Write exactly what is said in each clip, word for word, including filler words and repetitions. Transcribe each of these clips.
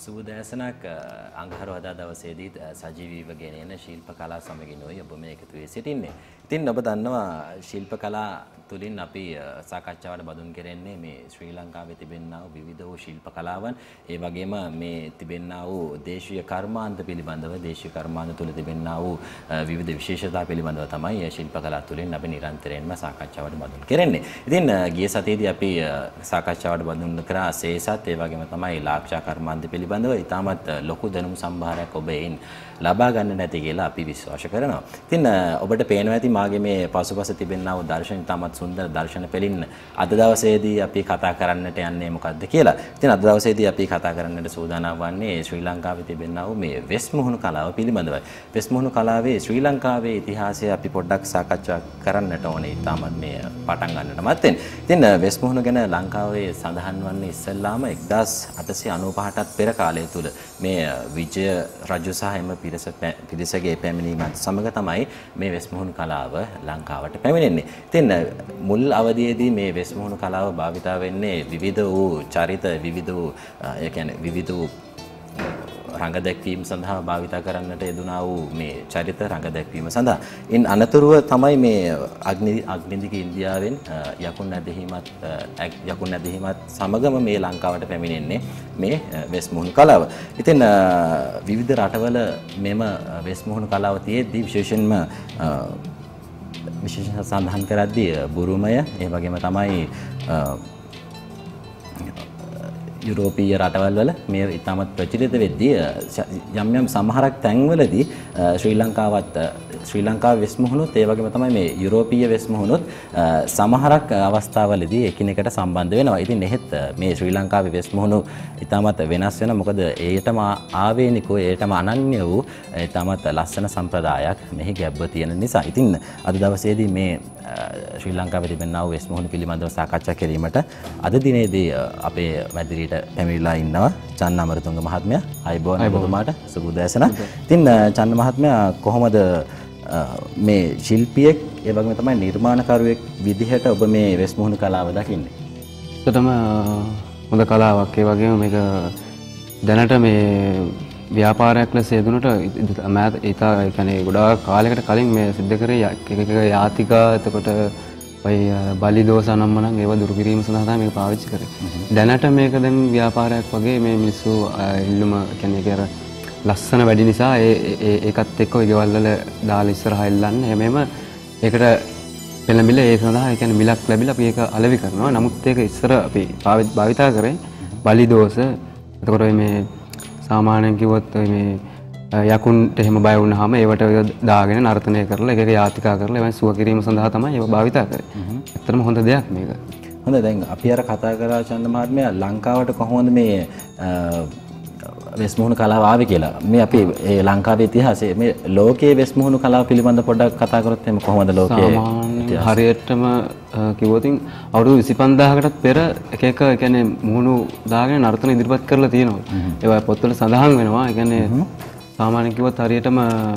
සුබදෑසනක් අඟහරුවාදා දවසේදී සජීවීව ගෙනෙන ශිල්ප කලා සමගිනුයි ඔබ මේ එකතු වෙ සිටින්නේ. ඉතින් ඔබ දන්නවා ශිල්ප කලා තුලින් අපි සාකච්ඡාවට බඳුන් කරන්නේ මේ ශ්‍රී ලංකාවේ තිබෙනා වූ විවිධ වූ ශිල්ප කලාවන්, ඒ වගේම මේ තිබෙනා වූ දේශීය කර්මාන්ත පිළිබඳව, දේශීය කර්මාන්ත තුල තිබෙනා වූ විවිධ විශේෂතා පිළිබඳව තමයි මේ ශිල්ප කලා තුලින් අපි නිරන්තරයෙන්ම සාකච්ඡාවට බඳුන් කරන්නේ. ඉතින් ගිය සතියේදී අපි සාකච්ඡාවට බඳුන් කරා සේසත්, ඒ වගේම තමයි ලාක්ෂා කර්මාන්ත පිළිබඳව ඉතාමත් ලොකු දැනුම් සම්භාරයක් ඔබ එයින් ලබා ගන්න නැති කියලා අපි විශ්වාස කරනවා. ඉතින් ඔබට පේනවා ඇති මාගේ මේ පසුපස තිබෙනා වූ දර්ශන ඉතාමත් සුන්දර දර්ශන පෙළින් අද දවසේදී අපි කතා කරන්නට යන්නේ මොකක්ද කියලා. ඉතින් අද දවසේදී අපි කතා කරන්නට සූදානම් වන්නේ ශ්‍රී ලංකාවේ තිබෙනා වූ මේ වෙස් මුහුණු කලාව පිළිබඳවයි. වෙස් මුහුණු කලාවේ ශ්‍රී ලංකාවේ ඉතිහාසය අපි පොඩ්ඩක් සාකච්ඡා කරන්නට ඕනේ ඉතාමත් මේ පටන් ගන්නට මත්තෙන්. ඉතින් වෙස් මුහුණු ගැන ලංකාවේ සඳහන් වන්නේ ඉස්සෙල්ලාම එක්දාස් අටසිය අනූපහටත් පෙර කාලය තුල මේ විජය රජු සහ එම පිරිස පිරිසගේ පැමිණීමත් සමග තමයි මේ වෙස් මුහුණු කලාව ලංකාවට පැමිණෙන්නේ. ඉතින් මුල් අවධියේදී මේ වෙස් මුහුණු කලාව භාවිතා වෙන්නේ විවිධ වූ චරිත, විවිධ වූ ඒ කියන්නේ විවිධ වූ රංග දැක්වීම සඳහා භාවිතා කරන්නට යෙදුනා වූ මේ චරිත රංග දැක්වීම සඳහා. ඉන් අනතුරුව තමයි මේ අග්නි අග්නිදික ඉන්දියාවෙන් යකුන් ඇදහිමත් යකුන් ඇදහිමත් සමගම මේ ලංකාවට පැමිණෙන්නේ මේ වෙස් මුහුණු කලාව. ඉතින් විවිධ රටවල මෙම වෙස් මුහුණු කලාව තියෙද්දී විශේෂයෙන්ම විශේෂ සඳහන් කරද්දී බුරුමය, ඒ වගේම තමයි යුරෝපීය රටවල් වල මේ ඉතාමත් ප්‍රචලිත වෙද්දී යම් යම් සමහරක් තැන්වලදී ශ්‍රී ලංකාවත් ශ්‍රී ලංකාවේ වෙස් මුහුණුත්, ඒ වගේම තමයි මේ යුරෝපීය වෙස් මුහුණුත් සමහරක් අවස්ථාවලදී එකිනෙකට සම්බන්ධ වෙනවා. ඉතින් එහෙත් මේ ශ්‍රී ලංකාවේ වෙස් මුහුණු ඉතාමත් වෙනස් වෙනවා. මොකද ඒටම ආවේනිකව, ඒටම අනන්‍ය වූ ඉතාමත් ලස්සන සම්ප්‍රදායක් මෙහි ගැබ්ව තියෙන නිසා. ඉතින් අද දවසේදී මේ ශ්‍රී ලංකාවේ තිබෙනා වූ වෙස් මුහුණු පිළිබඳව සාකච්ඡා කිරීමට අද දිනේදී අපේ මැදිරියට පැමිණිලා ඉන්නවා චන්න අමරතුංග මහත්මයා. අයබෝන් ඔබතුමාට සුබ උදෑසනක්. ඉතින් චන්න මහත්මයා කොහොමද මේ ශිල්පියෙක්, ඒ වගේම තමයි නිර්මාණකරුවෙක් විදිහට ඔබ මේ වෙස් මුහුණු කලාව දකින්නේ? ඇත්තටම හොඳ කලාවක්. ඒ වගේම මේක දැනට මේ ව්‍යාපාරයක් ලෙස යෙදුනට මෑත ඉතා ඒ කියන්නේ ගොඩාක් කාලයකට කලින් මේ සිද්ධ කරේ එක එක යාතිකා, එතකොට ඔය බලි දෝෂ අනම්මනම් ඒවා දුරු කිරීම සඳහා තමයි මේක පාවිච්චි කරේ. දැනට මේක දැන් ව්‍යාපාරයක් වගේ මේ මිනිස්සු ඉල්ලුම කියන්නේ ඒක අර ලස්සන වැඩි නිසා ඒ ඒකත් එක්ක ඔය ගෙවල් වල දාලා ඉස්සරහා එල්ලන්නේ. හැමෙම ඒකට පෙළඹිල ඒ සඳහා ඒ කියන්නේ මිලක් ලැබිලා අපි ඒක අලෙවි කරනවා. නමුත් ඒක ඉස්සර අපි භාවිතා කරේ බලි දෝෂ. එතකොට ඔය මේ සාමාන්‍යයෙන් කිව්වොත් ඔය මේ යකුන්ට එහෙම බය වුණාම ඒවට දාගෙන නර්තනය කරලා එක එක යාතිකා කරලා ඒවෙන් සුව කිරීම සඳහා තමයි ඒව භාවිතා කරේ. ඇත්තටම හොඳ දෙයක් මේක. හොඳයි. දැන් අපි අර කතා කරා චන්ද මහත්මයා ලංකාවට කොහොමද මේ වෙස් මුහුණු කලාව ආවේ කියලා. මේ අපි ඒ ලංකාවේ ඉතිහාසයේ මේ ලෝකයේ වෙස් මුහුණු කලාව පිළිබඳ පොඩ්ඩක් කතා කරොත් එහෙනම් කොහොමද ලෝකයේ හරියටම කිව්වොත් අවුරුදු විසිපන්දාහකටත් පෙර එක එක ඒ කියන්නේ මුහුණු දාගෙන නර්තන ඉදිරිපත් කරලා තියෙනවා. ඒවා පොත්වල සඳහන් වෙනවා. ඒ කියන්නේ සාමාන්‍යයෙන් කිව්වොත් හරියටම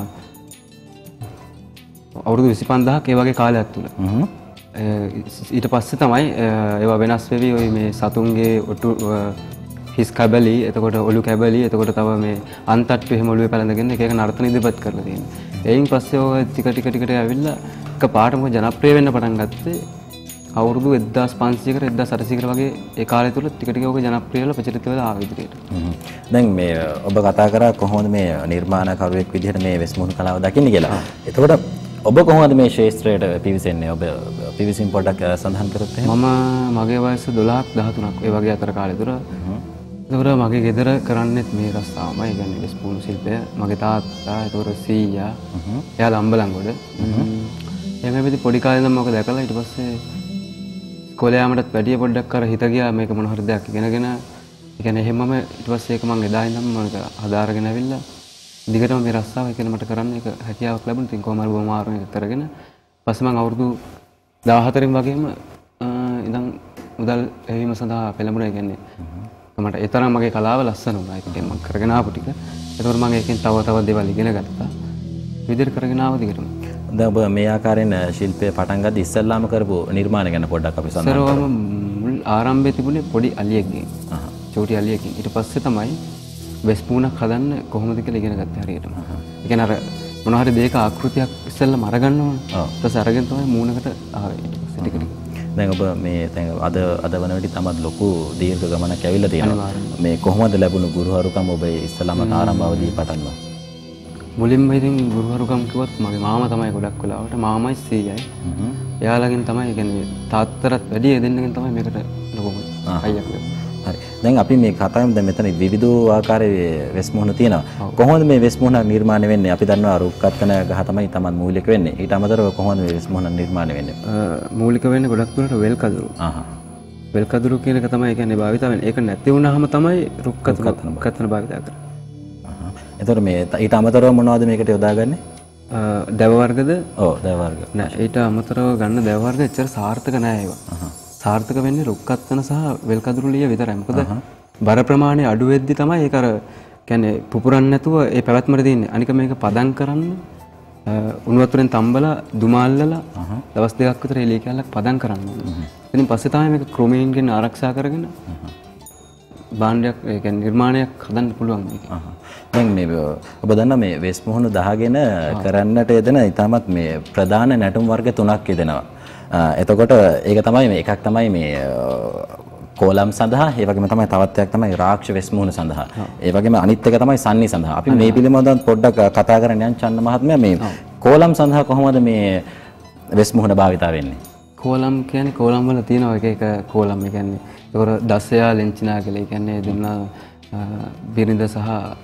අවුරුදු විසිපන්දාහක් ඒ වගේ කාලයක් තුල. ඊට පස්සේ තමයි ඒවා වෙනස් වෙවි ඔය මේ සතුන්ගේ ඔටු හිස් කැබලි, එතකොට ඔලු කැබලි, එතකොට තව මේ අන්තට්ටු එහෙම ඔලුවේ පැලඳගෙන එක එක නර්තන ඉදිරිපත් කරලා තියෙනවා. එයින් පස්සේ ඔය ටික ටික ටිකට ඇවිල්ලා එක පාටම ජනප්‍රිය වෙන්න පටන් ගත්තේ අවුරුදු එක්දාස් පන්සීයකට එක්දාස් අටසීයකට වගේ ඒ කාලය තුල ටික ටික ඔක ජනප්‍රිය වෙලා ප්‍රචලිත වෙලා ආව ඉදිරියට. දැන් මේ ඔබ කතා කරා කොහොමද මේ නිර්මාණකරුවෙක් විදිහට මේ වෙස් මුහුණු කලාව දකින්නේ කියලා. එතකොට ඔබ කොහොමද මේ ශාස්ත්‍රයට පිවිසෙන්නේ? ඔබ පිවිසින් පොඩ්ඩක් සඳහන් කරොත් එහෙනම්. මම මගේ වයස දොළහක් දහතුනක් ඒ වගේ අතර කාලය තුර. ඒතකොට මගේ ගෙදර කරන්නේත් මේ රස්සාවමයි. ඒ කියන්නේ වෙස් මුහුණු ශිල්පය. මගේ තාත්තා, ඒතකොට සීයා, එයාලා අම්බලන්ගොඩ. එහෙම වෙද්දි පොඩි කාලේ ඉඳන් මම දැකලා ඊට පස්සේ ඉස්කෝලේ යාමටත් වැඩිය පොඩ්ඩක් කර හිත ගියා මේක මොන හරි දෙයක් ඉගෙනගෙන. ඒ කියන්නේ එහෙමම ඊට පස්සේ ඒක මම එදා ඉඳන්ම මම හදාරගෙන ඇවිල්ලා දිගටම මේ රස්සාව ඒ කියන්නේ මට කරන්න එක හැකියාවක් ලැබුණා. ඉතින් කොහොම හරි බොහොම ආරෝණයක් කරගෙන පස්සේ මම අවුරුදු දාහතරෙන් වගේම ඉඳන් මුදල් ලැබීම සඳහා පෙළඹුණා. ඒ කියන්නේ මට ඒ තරම් මගේ කලාව ලස්සන වුණා. ඒක මම කරගෙන ආපු ටික. ඒකෝර මම ඒකෙන් තව තව දේවල් ඉගෙන ගත්තා. විදිහට කරගෙන ආව දිගටම. දැන් ඔබ මේ ආකාරයෙන් ශිල්පය පටන් ගද්දි ඉස්සෙල්ලාම කරපු නිර්මාණ ගැන පොඩ්ඩක් අපි සඳහන් කරමු. සරවම මුල් ආරම්භයේ තිබුණේ පොඩි අලියෙක්ගෙන්. චූටි අලියෙක්ගෙන්. ඊට පස්සේ තමයි වෙස් පුහුණක් හදන්න කොහොමද කියලා ඉගෙන ගත්තේ හරියටම. ඒ කියන්නේ අර මොනවා හරි දෙයක ආකෘතියක් ඉස්සෙල්ලා මරගන්න ඕන. ඔව්. ඊට පස්සේ අරගෙන තමයි මූණකට ආවේ. ටික ටික. දැන් ඔබ මේ දැන් අද අද වන විට තමයි ලොකු දීර්ඝ ගමනක් ඇවිල්ලා තියෙනවා. මේ කොහොමද ලැබුණු ගුරුවරුකම් ඔබ ඉස්සලාම ආරම්භවදී පටන් ගත්තා? මුලින්ම ඉතින් ගුරුවරුකම් කිව්වොත් මගේ මාමා තමයි ගොඩක් වෙලාවට මාමයි සීයයි. හ්ම්. එයාලගෙන් තමයි කියන්නේ තාත්තටත් වැඩි දෙන්නගෙන් තමයි මේකට ලොකුම අයියක් වෙන්නේ. හරි. දැන් අපි මේ කතා කරමු දැන් මෙතන විවිධ ආකාරයේ වෙස් මුහුණ තියෙනවා. කොහොමද මේ වෙස් මුහුණ නිර්මාණය වෙන්නේ? අපි දන්නවා රුක්කත්තන ගහ තමයි තමයි මූලික වෙන්නේ. ඊට අමතරව කොහොමද මේ වෙස් මුහුණ නිර්මාණය වෙන්නේ? මූලික වෙන්නේ ගොඩක් දුරට වෙල් කඳුරු. ආහ්. වෙල් කඳුරු කියන එක තමයි කියන්නේ භාවිත වෙන්නේ. ඒක නැති වුණාම තමයි රුක්කත්තන කත්තන භාවිත කරන්නේ. ආහ්. එතකොට මේ ඊට අමතරව මොනවද මේකට යොදාගන්නේ? දැව වර්ගද? ඔව් දැව වර්ග. නෑ ඊට අමතරව ගන්න දැව වර්ග එච්චර සාර්ථක නෑ ඒවා. ආහ්. සාර්ථක වෙන්නේ රුක්කත්තන සහ වෙල් කඳුරු ලිය විතරයි. මොකද බර ප්‍රමාණය අඩු වෙද්දි තමයි ඒක අර කියන්නේ පුපුරන්නේ නැතුව ඒ පැවැත්මට තියෙන්නේ. අනික මේක පදම් කරන්න උණු වතුරෙන් තම්බලා දුමාල්ලලා දවස් දෙකක් විතර එළිය කැලක් පදම් කරන්න ඕනේ. ඉතින් පස්සේ තමයි මේක ක්‍රොමීන්ගෙන් ආරක්ෂා කරගෙන භාණ්ඩයක් ඒ කියන්නේ නිර්මාණයක් හදන්න පුළුවන් මේක. දැන් මේ ඔබ දන්නා මේ වෙස් මුහුණු දහගෙන කරන්නට යෙදෙන ඉතාමත් මේ ප්‍රධාන නැටුම් වර්ග තුනක් යෙදෙනවා. එතකොට ඒක තමයි මේ එකක් තමයි මේ කෝලම් සඳහා ඒ වගේම තමයි තවත් එකක් තමයි රාක්ෂ වෙස් මුහුණ සඳහා. ඒ වගේම අනිත් එක තමයි සන්නි සඳහා. අපි මේ පිළිබඳව පොඩ්ඩක් කතා කරන්න යන චන්න මහත්මයා මේ කෝලම් සඳහා කොහොමද මේ වෙස් මුහුණ භාවිතා වෙන්නේ? කෝලම් කියන්නේ කෝලම් වල තියෙන එක එක කෝලම්. ඒ කියන්නේ ඒකට දසයා ලෙන්චිනා කියලා. ඒ කියන්නේ දෙන්න බිරිඳ සහ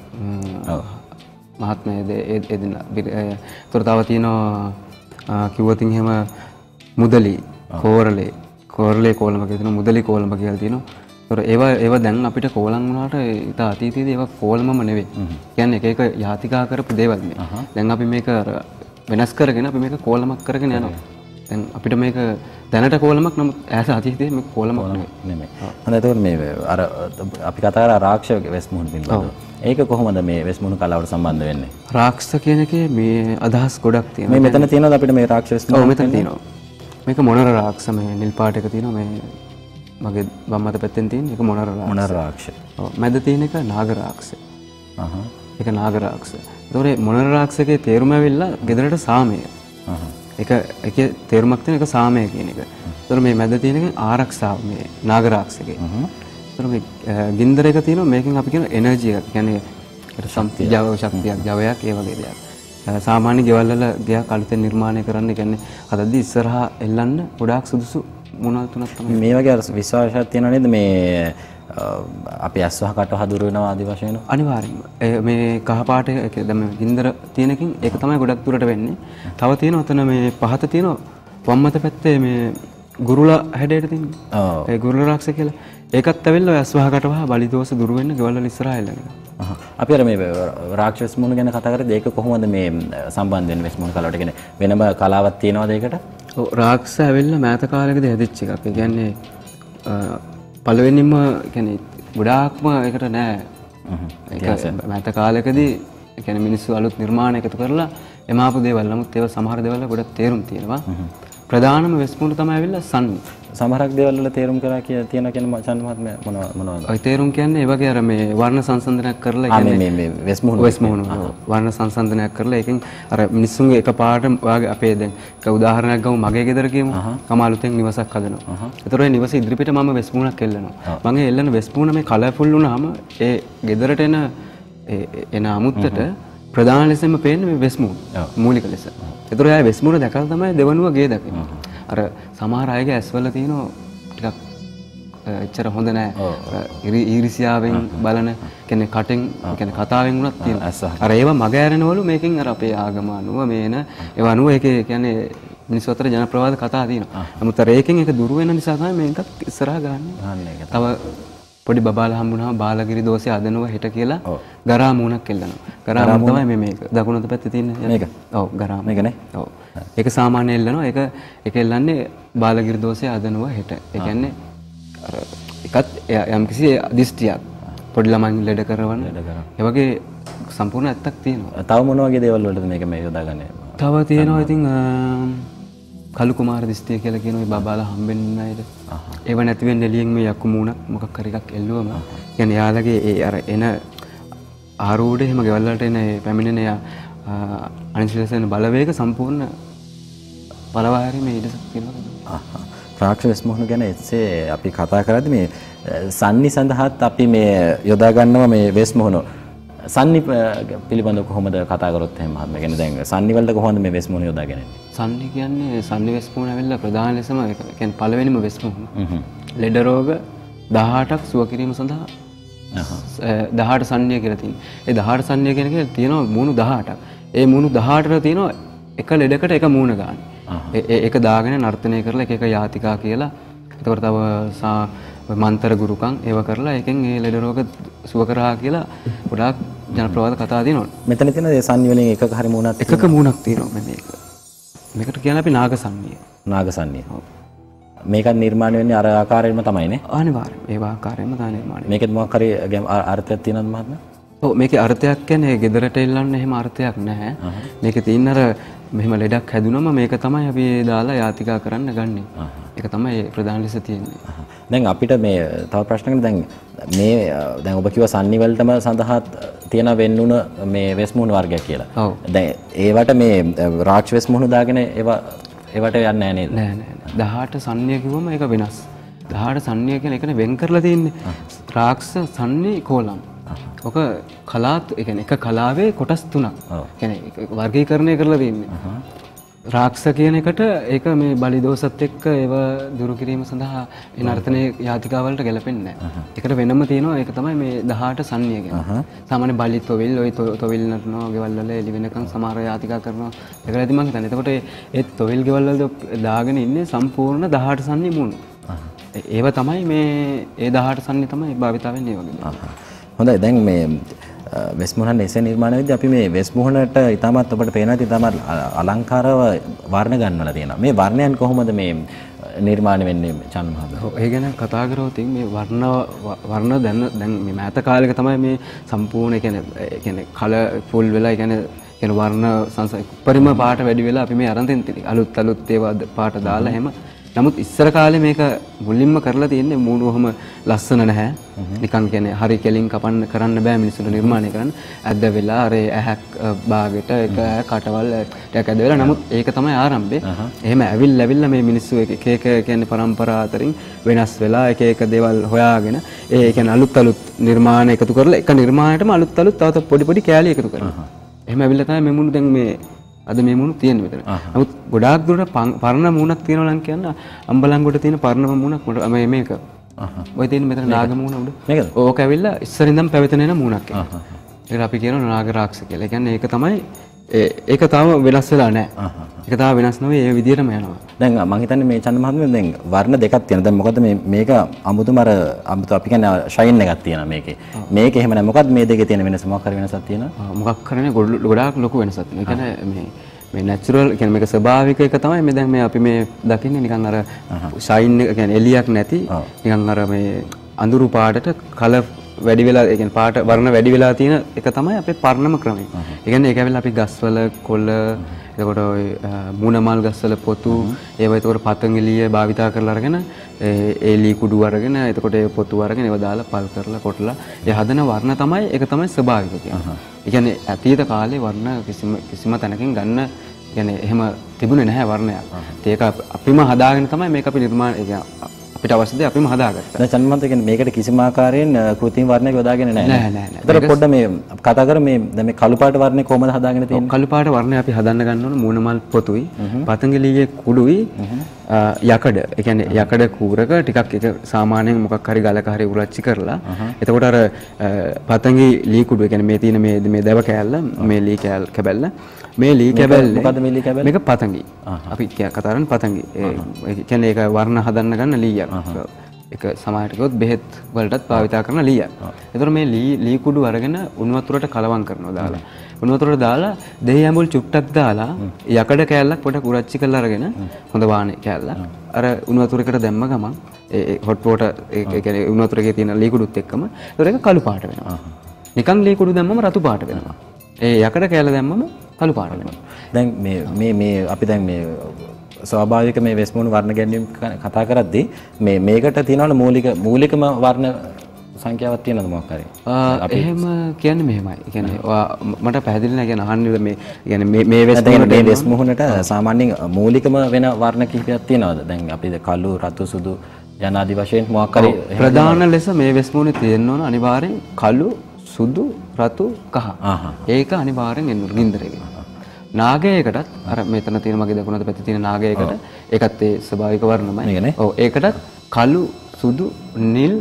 මහත්මයා ඒ දෙන්න. ඒතර තව තියෙනවා කිව්වොත් එහෙම මුදලි කෝරලේ කෝරලේ කෝලම කියලා තියෙනවා මුදලි කෝලම කියලා තියෙනවා. ඒතර ඒවා ඒවා දැන් අපිට කෝලම් වුණාට ඊට අතීතයේදී ඒවා කෝලමම නෙවෙයි. කියන්නේ එක එක යාතිකා කරපු දේවල් මේ. දැන් අපි මේක වෙනස් කරගෙන අපි මේක කෝලමක් කරගෙන යනවා. දැන් අපිට මේක දැනට කෝලමක් නමුත් ඈත අතීතයේ මේක කෝලමක් නෙවෙයි. හොඳයි. එතකොට මේ අර අපි කතා කරා රාක්ෂ වෙස් මුහුණ පිළිබඳව. ඒක කොහොමද මේ වෙස් මුහුණු කලාවට සම්බන්ධ වෙන්නේ? රාක්ෂ කියන එකේ මේ අදහස් ගොඩක් තියෙනවා. මේ මෙතන තියෙනවද අපිට මේ රාක්ෂ වෙස් මුහුණ? ඔව් මෙතන තියෙනවා. මේක මොනර රාක්ෂ මේ නිල් පාට එක තියෙනවා මේ මගේ වම් අත පැත්තෙන් තියෙන එක මොනර රාක්ෂ. මොනර රාක්ෂ. ඔව් මැද තියෙන එක නාග රාක්ෂ. අහහ. ඒක නාග රාක්ෂ. ඒතකොට මොනර රාක්ෂකේ තේරුම ඇවිල්ලා ගෙදරට සාමය. අහහ. ඒක ඒකේ තේරුමක් තියෙන එක සාමය කියන එක. ඒතකොට මේ මැද තියෙන එක ආරක්ෂාව මේ නාග රාක්ෂකේ. අහහ. ඒතකොට මේ ගින්දර එක තියෙනවා මේකෙන් අපි කියන එනර්ජි එක. කියන්නේ ඒකට ශක්තිය ශක්තියක් ජවයක් ඒ වගේ දෙයක්. සාමාන්‍ය ගෙවල් වල ගයක් අලුතෙන් නිර්මාණය කරන්න කියන්නේ අදදී ඉස්සරහා එල්ලන්න ගොඩාක් සුදුසු මොනල් තුනක් තමයි. මේ වගේ අර විශ්වාසයක් තියෙනව නේද මේ අපි ඇස්වහ කට හදුර වෙනවා ආදි වශයෙන්? අනිවාර්යෙන්ම. මේ කහ පාට එක දැන් මේ ගින්දර තියෙනකින් ඒක තමයි ගොඩක් දුරට වෙන්නේ. තව තියෙනවා අතන මේ පහත තියෙනවා වම් අත පැත්තේ මේ ගුරුලා හැඩයට තියෙන්නේ. ඔව්. ඒ ගුරුලා රාක්ෂ කියලා. ඒකත් ඇවිල්ලා ඇස්වහ කට වහ බලි දෝෂ දුර වෙන්න ගෙවල් වල ඉස්සරහා එල්ලගෙන. අපි අර මේ රාක්ෂ වෙස් මුහුණ ගැන කතා කරද්දී ඒක කොහොමද මේ සම්බන්ධ වෙන්නේ වෙස් මුහුණ කලාවට? කියන්නේ වෙනම කලාවක් තියෙනවද ඒකට? ඔව් රාක්ෂ ඇවිල්ලා මෑත කාලෙකදී හැදිච්ච එකක්. ඒ කියන්නේ පළවෙනිම කියන්නේ ගොඩාක්ම ඒකට නෑ. ඒක මෑත කාලෙකදී කියන්නේ මිනිස්සු අලුත් නිර්මාණ එකතු කරලා එමාපු දේවල්. නමුත් ඒවා සමහර දේවල් වල ගොඩක් තේරුම් තියෙනවා. ප්‍රධානම වෙස් මුහුණ තමයි ඇවිල්ලා සන්නි. සමහරක් දේවල් වල තේරුම් කරා කිය තියෙන කියන්නේ චන්ද මහත්මයා මොනවද මොනවද? ඔය තේරුම් කියන්නේ ඒ වගේ අර මේ වර්ණ සංසන්දනයක් කරලා කියන්නේ මේ මේ වෙස් මුහුණ වෙස් මුහුණ වර්ණ සංසන්දනයක් කරලා ඒකෙන් අර මිනිස්සුන්ගේ එකපාරට වාගේ අපේ දැන් එක උදාහරණයක් ගමු මගේ ගෙදර කියමු. මම අලුතෙන් නිවසක් හදනවා. ඒතර ඒ නිවසේ ඉදිරිපිට මම වෙස් මුහුණක් එල්ලනවා. මම ඒ එල්ලන වෙස් මුහුණ මේ කලර්ෆුල් වුණාම ඒ ගෙදරට එන එන අමුත්තට ප්‍රධාන ලෙසම පේන්නේ මේ වෙස් මුහුණ මූලික ලෙස. ඒතර එයා වෙස් මුහුණ දැකලා තමයි දෙවනුව ගේ දකින්නේ. අර සමහර අයගේ ඇස්වල තියෙන ටිකක් එච්චර හොඳ නැහැ. ඊර්ෂ්‍යාවෙන් බලන කියන්නේ කටෙන් කියන්නේ කතාවෙන් වුණත් තියෙන. අර ඒවා මග ඇරෙනවලු මේකෙන් අර අපේ ආගම අනුව මේන ඒවා අනුව ඒකේ කියන්නේ මිනිස්සු අතර ජනප්‍රවාද කතා තියෙනවා. නමුත් අර ඒකෙන් ඒක දුර වෙන නිසා තමයි මේකත් ඉස්සරහා ගන්න. තව පොඩි බබාලා හම්බුනහම බාලගිරි දෝෂය අදනවා හෙට කියලා ගරා මූණක් එල්ලනවා. ගරා මූණ තමයි මේ මේක. දකුණත පැත්තේ තියෙන මේක. ඔව් ගරා මේක නේ. ඔව්. ඒක සාමාන්‍ය එල්ලනවා. ඒක ඒක එල්ලන්නේ බාලගිරි දෝෂය අදනවා හෙට. ඒ කියන්නේ අර එකත් යම්කිසි දිස්ත්‍රියක් පොඩි ළමයින් ලෙඩ කරවන්න. ඒ වගේ සම්පූර්ණ ඇත්තක් තියෙනවා. තව මොන වගේ දේවල් වලද මේක මේ යොදාගන්නේ? තව තියෙනවා ඉතින් කලු කුමාර දිස්ත්‍රිය කියලා කියන ওই බබාලා හම්බෙන්න අයද. ඒව නැති වෙන්නේ එළියෙන් මේ යක්කු මූණක් මොකක් හරි එකක් එල්ලුවම. කියන්නේ යාළගේ ඒ අර එන ආරූඪ එහෙම ගෙවල් වලට එන පැමිණෙන අනිශ්චිතසන බලවේග සම්පූර්ණ බලවාරීමේ ඉඩසක් තියෙනවා. රාක්ෂස වෙස්මුහුණු ගැන එසේ අපි කතා කරද්දී මේ සන්නි සඳහාත් අපි මේ යොදා ගන්නවා මේ වෙස්මුහුණු. සන්නි පිළිබඳව කොහොමද කතා කරොත් එහෙම මහත්මයා කියන්නේ දැන් සන්නි වලට කොහොමද මේ වෙස්මුහුණු යොදාගන්නේ? සන්නි කියන්නේ සන්නි වෙස්මුහුණ ඇවිල්ලා ප්‍රධාන ලෙසම කියන්නේ පළවෙනිම වෙස්මුහුණ. ලෙඩ රෝග දහඅටක් සුව කිරීම සඳහා දහඅට සන්නිය කියලා තියෙනවා. ඒ දහඅට සන්නිය කියන එකේ තියෙනවා මූණු දහඅටක්. ඒ මූණු දහඅටට තියෙනවා එක ලෙඩකට එක මූණ ගන්න. ඒක දාගෙන නර්තනය කරලා එක එක යාතිකා කියලා. එතකොට තව මන්තර ගුරුකම් ඒව කරලා එකෙන් ඒ ලෙඩ රෝග සුව කරා කියලා ගොඩාක් ජනප්‍රවාද කතා තියෙනවා. මෙතන තියෙන ඒ සන්නි වලින් එකක හරි මූණක් එකක මූණක් තියෙනවා මේක. මේකට කියන්නේ අපි නාග සන්නිය. නාග සන්නිය. ඔව්. මේකත් නිර්මාණය වෙන්නේ අර ආකාරයෙන්ම තමයිනේ. අනිවාර්යයෙන්. ඒ ආකාරයෙන්ම තමයි නිර්මාණය. මේකෙත් මොකක් හරි අර්ථයක් තියෙනවද මහත්මයා? ඔව් මේකේ අර්ථයක් කියන්නේ ගෙදරට එල්ලන්න එහෙම අර්ථයක් නැහැ. මේකේ තියෙන අර මෙහෙම ලෙඩක් හැදුනම මේක තමයි අපි දාලා යාතිකා කරන්න ගන්නෙ. ඒක තමයි ප්‍රධාන ලෙස තියෙන්නේ. දැන් අපිට මේ තව ප්‍රශ්නයක් දැන් මේ දැන් ඔබ කිව්වා සන්නි වලටම සඳහා තියෙන වෙන්නුන මේ වෙස්මුහුණු වර්ගයක් කියලා. ඔව්. දැන් ඒවට මේ රාක්ෂස වෙස්මුහුණු දාගෙන ඒවා ඒවට යන්නේ නැහැ නේද? නෑ නෑ නෑ. දහඅට සන්නිය කිව්වම ඒක වෙනස්. දහඅට සන්නිය කියන එකනේ වෙන් කරලා තියෙන්නේ. රාක්ෂස සන්නි කෝලම්. ඔක කලාත් ඒ කියන්නේ එක කලාවේ කොටස් තුනක්. ඒ කියන්නේ වර්ගීකරණය කරලා තියෙන්නේ. රාක්ෂස කියන එකට ඒක මේ බලි දෝෂත් එක්ක ඒව දුරු කිරීම සඳහා ඒ නර්තනයේ යාතිකා වලට ගැලපෙන්නේ නැහැ. ඒකට වෙනම තියෙනවා ඒක තමයි මේ දහඅට සන්නිය කියන්නේ. සාමාන්‍ය බලි තොවිල් ඔය තොවිල් නටනවා ගෙවල් වල එලි වෙනකන් සමහර යාතිකා කරනවා. ඒකලා ඉතින් මම හිතන්නේ. එතකොට ඒ තොවිල් ගෙවල් වල දාගෙන ඉන්නේ සම්පූර්ණ දහඅට සන්නිය මුණු. ඒව තමයි මේ ඒ දහඅට සන්නිය තමයි භාවිතා වෙන්නේ වගේ. හොඳයි දැන් මේ වෙස්මුහුණන් එසේ නිර්මාණය වෙද්දී අපි මේ වෙස්මුහුණට ඉතාමත් ඔබට පේනවා ඉතාමත් අලංකාරව වර්ණ ගන්නවලා තියෙනවා. මේ වර්ණයන් කොහොමද මේ නිර්මාණය වෙන්නේ චන්ද මහත්මයා? ඔව් ඒ ගැන කතා කරොත් මේ වර්ණ වර්ණ දැන් දැන් මේ මෑත කාලෙක තමයි මේ සම්පූර්ණ ඒ කියන්නේ ඒ කියන්නේ කලර්ෆුල් වෙලා ඒ කියන්නේ කියන වර්ණ පරිම පාට වැඩි වෙලා අපි මේ අරන් තියෙන අලුත් අලුත් ඒවා පාට දාලා එහෙම. නමුත් ඉස්සර කාලේ මේක මුලින්ම කරලා තියෙන්නේ මූණු ඔහම ලස්සන නැහැ. නිකන් කියන්නේ හරි කෙලින් කපන්න කරන්න බෑ මිනිස්සුන්ට නිර්මාණය කරන්න. ඇද්ද වෙලා අර ඇහැක් බාගෙට එක කටවල් ටිකක් ඇද්ද වෙලා. නමුත් ඒක තමයි ආරම්භය. එහෙම ඇවිල්ලා ඇවිල්ලා මේ මිනිස්සු එක එක කියන්නේ પરම්පරා අතරින් වෙනස් වෙලා එක එක දේවල් හොයාගෙන ඒ කියන්නේ අලුත් අලුත් නිර්මාණ එකතු කරලා එක නිර්මාණයටම අලුත් අලුත් තව පොඩි පොඩි කෑලි එකතු කරනවා. එහෙම ඇවිල්ලා තමයි මේ මුණු දැන් මේ අද මේ මුණු තියෙන්නේ මෙතන. නමුත් ගොඩාක් දුරට පරණ මුණක් තියෙනවා නම් කියන්න අම්බලන්ගොඩ තියෙන පරණ මුණක් මේ මේක. ඔය තියෙන මෙතන නාග මුණ උඩ. මේකද? ඕක ඇවිල්ලා ඉස්සර ඉඳන් පැවතෙන එන මුණක් ඒක. ඒකට අපි කියනවා නාග රාක්ෂස කියලා. ඒ කියන්නේ ඒක තමයි ඒක තාම වෙනස් වෙලා නැහැ. ඒක තාම වෙනස් නොවේ ඒ විදිහටම යනවා. දැන් මම හිතන්නේ මේ චන්ද මහත්මයා දැන් වර්ණ දෙකක් තියෙනවා. දැන් මොකද මේ මේක අමුතුම අර අමුතු අපි කියන්නේ ෂයින් එකක් තියෙනවා මේකේ. මේක එහෙම නැහැ. මොකද්ද මේ දෙකේ තියෙන වෙනස? මොකක් හරි වෙනසක් තියෙනවා? මොකක් කරන්නේ ගොඩාක් ලොකු වෙනසක් තියෙනවා. ඒ කියන්නේ මේ මේ නැචරල් කියන්නේ මේක ස්වභාවික එක තමයි මේ දැන් මේ අපි මේ දකින්නේ නිකන් අර ෂයින් එක කියන්නේ එලියක් නැති නිකන් අර මේ අඳුරු පාටට කලර් වැඩි වෙලා ඒ කියන්නේ පාට වර්ණ වැඩි වෙලා තියෙන එක තමයි අපේ පර්ණම ක්‍රමය. ඒ කියන්නේ ඒක ඇවිල්ලා අපි ගස්වල කොළ එතකොට ඔය මුණමල් ගස්වල පොතු ඒව එතකොට පතංගලිය භාවිතා කරලා අරගෙන ඒ ලී කුඩු අරගෙන එතකොට ඒ පොතු අරගෙන ඒව දාලා පල් කරලා කොටලා ඒ හදන වර්ණ තමයි ඒක තමයි ස්වභාවික කියන්නේ. ඒ කියන්නේ අතීත කාලේ වර්ණ කිසිම කිසිම තැනකින් ගන්න කියන්නේ එහෙම තිබුණේ නැහැ වර්ණයක්. ඒක අපිම හදාගෙන තමයි මේක අපි නිර්මාණය අපිට අවශ්‍ය දේ අපිම හදාගත්තා. දැන් චන්දමන්ත කියන්නේ මේකට කිසිම ආකාරයෙන් කෘත්‍රිම වර්ණයක් යොදාගෙන නැහැ. නෑ නෑ නෑ. ඒතර පොඩ්ඩ මේ කතා කරමු මේ දැන් මේ කළු පාට වර්ණය කොහොමද හදාගෙන තියෙන්නේ? කළු පාට වර්ණය අපි හදන්න ගන්න ඕන මූණමල් පොතුයි, පතංගලියේ කුඩුයි, යකඩ. ඒ කියන්නේ යකඩ කූරක ටිකක් එක සාමාන්‍යයෙන් මොකක් හරි ගලක හරි උරච්චි කරලා එතකොට අර පතංගි ලී කුඩුව කියන්නේ මේ තියෙන මේ මේ දැව කෑල්ල, මේ ලී කෑල්ල කැබැල්ල මේ ලී කැබැල්ල මොකද්ද මේ ලී කැබැල්ල? මේක පතංගි. අපි කතා කරන්නේ පතංගි. ඒ කියන්නේ ඒක වර්ණ හදන්න ගන්න ලීයක්. ඒක සමහරට කිව්වොත් බෙහෙත් වලටත් භාවිතා කරන ලීයක්. ඒතර මේ ලී ලී කුඩු අරගෙන උණු වතුරට කලවම් කරනවා දාලා. උණු වතුරට දාලා දෙහි ඇඹුල් චුට්ටක් දාලා යකඩ කෑල්ලක් පොඩක් උරච්චි කරලා අරගෙන හොඳ වානේ කෑල්ලක් අර උණු වතුරකට දැම්ම ගමන් ඒ හොට් වෝටර් ඒ කියන්නේ උණු වතුරේ තියෙන ලී කුඩුත් එක්කම ඒතර ඒක කළු පාට වෙනවා. නිකන් ලී කුඩු දැම්මම රතු පාට වෙනවා. ඒ යකඩ කෑල්ල දැම්මම කළු පාට වෙනවා. දැන් මේ මේ මේ අපි දැන් මේ ස්වාභාවික මේ වෙස්මුණු වර්ණ ගැනීම කතා කරද්දී මේ මේකට තියෙනවනේ මූලික මූලිකම වර්ණ සංඛ්‍යාවක් තියෙනවද මොකක් හරි? එහෙම කියන්නේ මෙහෙමයි. ඒ කියන්නේ මට පැහැදිලි නැහැ කියන අහන්නේ මේ කියන්නේ මේ මේ වෙස් මුහුණට මේ වෙස් මුහුණට සාමාන්‍යයෙන් මූලිකම වෙන වර්ණ කිහිපයක් තියෙනවද? දැන් අපි කළු, රතු, සුදු යන ආදි වශයෙන් මොකක් හරි ප්‍රධාන ලෙස මේ වෙස් මුහුණේ තියෙන්න ඕන අනිවාර්යෙන් කළු, සුදු, රතු, කහ. ඒක අනිවාර්යෙන් එන්න ඕන ගින්දරේ. නාගයකටත් අර මෙතන තියෙන මගේ දකුණත පැත්තේ තියෙන නාගයකට ඒකත් ඒ ස්වභාවික වර්ණමයි. ඔව් ඒකටත් කළු, සුදු, නිල්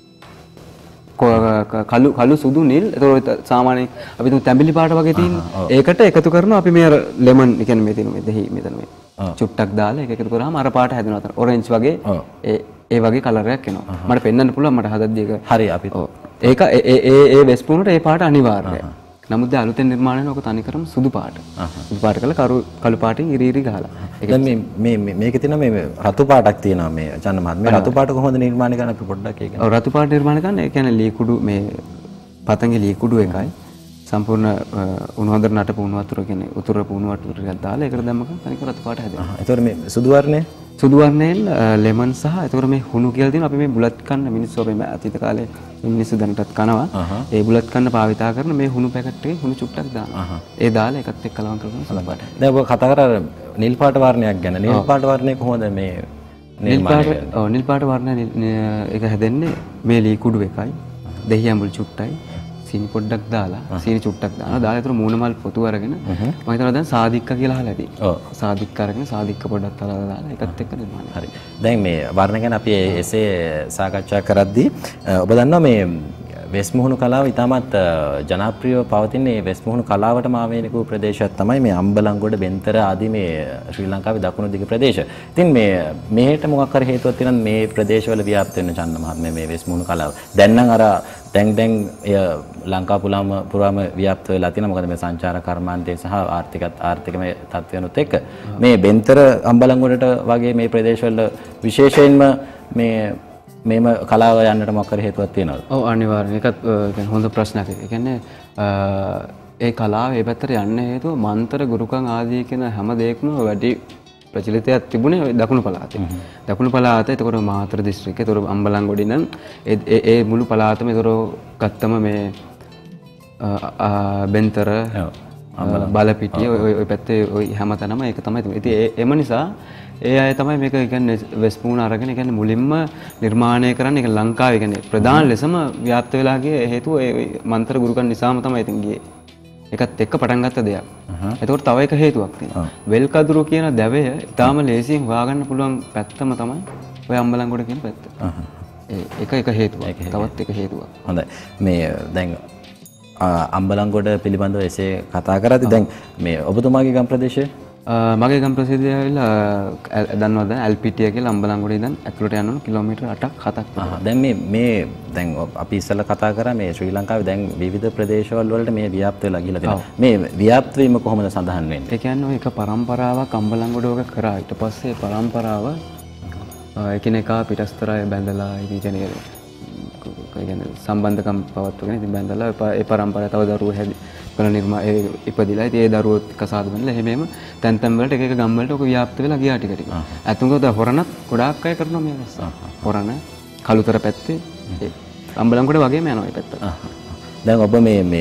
කළු කළු සුදු නිල් ඒතකොට සාමාන්‍යයෙන් අපි තුන් තැඹිලි පාට වගේ තියෙන ඒකට එකතු කරනවා අපි මේ අර ලෙමන් කියන්නේ මේ තියෙන මේ දෙහි මෙතන මේ චුට්ටක් දාලා ඒක එකතු කරාම අර පාට හැදෙනවා අතන ඔරෙන්ජ් වගේ ඒ ඒ වගේ කලර් එකක් එනවා මට පෙන්වන්න පුළුවන් මට හදද්දී ඒක හරි අපි ඒක ඒ ඒ ඒ වෙස් පුණුට ඒ පාට අනිවාර්යයි නමුත් දැන් අලුතෙන් නිර්මාණය වෙන ඔක තනිකරම සුදු පාට සුදු පාට කරලා කරු කළු පාටින් ඉරි ඉරි ගහලා දැන් මේ මේ මේකේ තියෙන මේ රතු පාටක් තියෙනවා මේ චන්න මහත් මේ රතු පාට කොහොමද නිර්මාණය කරන්න අපි පොඩ්ඩක් ඒක ඔව් රතු පාට නිර්මාණය කරන්න ඒ කියන්නේ ලී කුඩු මේ පතංගේ ලී කුඩු එකයි සම්පූර්ණ උණු හොඳට නටපු උණු වතුර කියන්නේ උතුර පුණු වතුර ටිකක් දාලා ඒකට දැම්මම තනිකර රතු පාට හැදෙනවා. ඒතකොට මේ සුදු වර්ණය සුදු වර්ණයෙන් ලෙමන් සහ ඒතකොට මේ හුණු කියලා තියෙනවා අපි මේ බුලත් කන්න මිනිස්සු අපි අතීත කාලේ මිනිස්සු දැනටත් කනවා. ඒ බුලත් කන්න භාවිතා කරන මේ හුණු පැකට් එකේ හුණු චුට්ටක් දානවා. ඒ දාලා එකත් එක්ක කලවම් කරගෙන සුදු පාට. දැන් ඔබ කතා කරා නිල් පාට වර්ණයක් ගැන. නිල් පාට වර්ණය කොහොමද මේ නිර්මාණය වෙන්නේ? ඔව් නිල් පාට වර්ණය ඒක හැදෙන්නේ මේ ලී කුඩු එකයි දෙහි ඇඹුල් චුට්ටයි සීනි පොඩ්ඩක් දාලා සීනි චුට්ටක් දාලා දාලා ඒතර මූණ මල් පොතු අරගෙන මම හිතනවා දැන් සාදික්ක කියලා අහලා ඇති. ඔව් සාදික්ක අරගෙන සාදික්ක පොඩ්ඩක් දාලා දාලා ඒකත් එක්ක නිර්මාණය. හරි. දැන් මේ වර්ණ ගැන අපි එසේ සාකච්ඡා කරද්දී ඔබ දන්නවා මේ වෙස් මුහුණු කලාව ඉතාමත් ජනප්‍රියව පවතින මේ වෙස් මුහුණු කලාවටම ආවේනික වූ ප්‍රදේශයක් තමයි මේ අම්බලන්ගොඩ බෙන්තර ආදී මේ ශ්‍රී ලංකාවේ දකුණු දිග ප්‍රදේශ. ඉතින් මේ මෙහෙට මොකක් හරි හේතුවක් තියෙනවද මේ ප්‍රදේශවල ව්‍යාප්ත වෙන චන්න මහත්මයා මේ වෙස් මුහුණු කලාව? දැන් නම් අර දැන් දැන් ලංකා පුරාම පුරාම ව්‍යාප්ත වෙලා තියෙනවා. මොකද මේ සංචාර කර්මාන්තය සහ ආර්ථික ආර්ථිකමය තත්ත්වයන්ත් එක්ක මේ බෙන්තර අම්බලන්ගොඩට වගේ මේ ප්‍රදේශවල විශේෂයෙන්ම මේ මේම කලාව යන්නට මොකක් හරි හේතුවක් තියෙනවද? ඔව් අනිවාර්යයෙන්. ඒකත් කියන්නේ හොඳ ප්‍රශ්නයක්. ඒ කියන්නේ ඒ කලාව ඒ පැත්තට යන්න හේතුව මන්තර ගුරුකම් ආදී කියන හැම දෙයක්ම වැඩි ප්‍රචලිතයක් තිබුණේ දකුණු පළාතේ. දකුණු පළාත ඒතකොට මාතර දිස්ත්‍රික්කේ ඒතකොට අම්බලන්ගොඩ ඉඳන් ඒ ඒ මුළු පළාතම ඒතකොට ගත්තම මේ බෙන්තර බලපිටිය ඔය පැත්තේ ඔය හැමතැනම ඒක තමයි තිබුණේ. ඉතින් එම නිසා ඒ අය තමයි මේක කියන්නේ වෙස් පුණු අරගෙන කියන්නේ මුලින්ම නිර්මාණය කරන්නේ ඒක ලංකාවේ කියන්නේ ප්‍රධාන ලෙසම ව්‍යාප්ත වෙලා ගියේ හේතුව ඒ මන්තර ගුරුකම් නිසාම තමයි ඉතින් ගියේ. ඒකත් එක්ක පටන් ගත්ත දෙයක්. ඒතකොට තව එක හේතුවක් තියෙනවා. වෙල් කදුරු කියන දැවය ඊටාම ලේසියෙන් හොයාගන්න පුළුවන් පැත්තම තමයි ඔය අම්බලන්ගොඩ කියන පැත්ත. ඒක එක හේතුවක්. තවත් එක හේතුවක්. හොඳයි. මේ දැන් අම්බලන්ගොඩ පිළිබඳව එසේ කතා කරද්දී දැන් මේ ඔබතුමාගේ ගම් ප්‍රදේශය මගේ ගම් ප්‍රසිද්ධිය ඇවිල්ලා දන්නවද ඇල්පිටිය කියලා අම්බලන්ගොඩ ඉඳන් ඇතුළට යන්න ඕන කිලෝමීටර් අටක් හතක් විතර. දැන් මේ මේ දැන් අපි ඉස්සෙල්ලා කතා කරා මේ ශ්‍රී ලංකාවේ දැන් විවිධ ප්‍රදේශවල වලට මේ ව්‍යාප්ත වෙලා ගිහලා තියෙනවා. මේ ව්‍යාප්ත වීම කොහොමද සඳහන් වෙන්නේ? ඒ කියන්නේ එක පරම්පරාවක් අම්බලන්ගොඩ වගේ කරා. ඊට පස්සේ පරම්පරාව එකිනෙකා පිටස්තරය බැඳලා ඉතින් කියන්නේ සම්බන්ධකම් පවත්වගෙන ඉතින් බැඳලා ඒ පරම්පරාව තව දරුවෝ හැදි කළ නිර්මා ඒ ඉපදිලා ඉතින් ඒ දරුවෝ කසාද බැඳලා එහෙම එහෙම තැන් තැන් වලට එක එක ගම් වලට ඔක ව්‍යාප්ත වෙලා ගියා ටික ටික. අතුංගොත හොරණත් ගොඩාක් අය කරනවා මේ රස්ස. හොරණ කළුතර පැත්තේ ඒ අම්බලන්ගොඩ වගේම යනවා මේ පැත්ත. දැන් ඔබ මේ මේ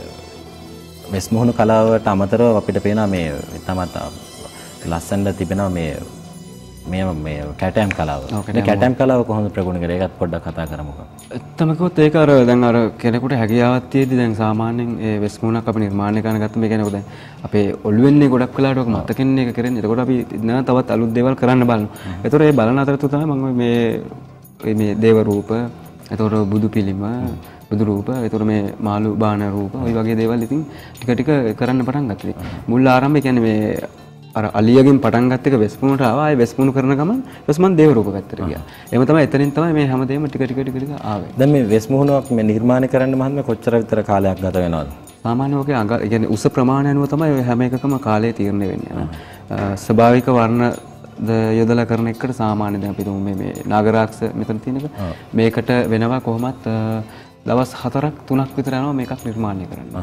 වෙස් මුහුණු කලාවට අමතරව අපිට පේනවා මේ තමත් ලස්සනට තිබෙනවා මේ මේ මේ කැටයම් කලාව. මේ කැටයම් කලාව කොහොමද ප්‍රගුණ කරේ? ඒකත් පොඩ්ඩක් කතා කරමුකෝ. ඇත්තම කිව්වොත් ඒක අර දැන් අර කෙනෙකුට හැකියාවක් තියෙද්දි දැන් සාමාන්‍යයෙන් ඒ වෙස් මුහුණක් අපි නිර්මාණය කරන ගත්ත මේ කියන්නේ දැන් අපේ ඔළුවෙන්නේ ගොඩක් වෙලාවට ඔක මතකෙන්නේ එක කරන්නේ. එතකොට අපි නෑ තවත් අලුත් දේවල් කරන්න බලනවා. එතකොට ඒ බලන අතරතුර තමයි මම මේ මේ දේව රූප, එතකොට බුදු පිළිම, බුදු රූප, එතකොට මේ මාළු බාන රූප, ওই වගේ දේවල් ඉතින් ටික ටික කරන්න පටන් ගත්තා. මුල් ආරම්භය කියන්නේ මේ අර අලියගෙන් පටන් ගත්ත එක වෙස් පුණුට ආවා. ආයේ වෙස් පුණු කරන ගමන් ඊට පස්සේ මම දේව රූප පැත්තට ගියා. එහෙම තමයි එතනින් තමයි මේ හැමදේම ටික ටික ටික ටික ආවේ. දැන් මේ වෙස් මුහුණක් මේ නිර්මාණය කරන්න මහත්මයා කොච්චර විතර කාලයක් ගත වෙනවද? සාමාන්‍යයෙන් ඔකේ අඟ කියන්නේ උස ප්‍රමාණය අනුව තමයි ඔය හැම එකකම කාලය තීරණය වෙන්නේ. ස්වභාවික වර්ණ ද යොදලා කරන එකට සාමාන්‍ය දැන් අපි මේ මේ නාගරාක්ෂ මෙතන තියෙන එක මේකට වෙනවා කොහොමත් දවස් හතරක් තුනක් විතර යනවා මේකක් නිර්මාණය කරන්න.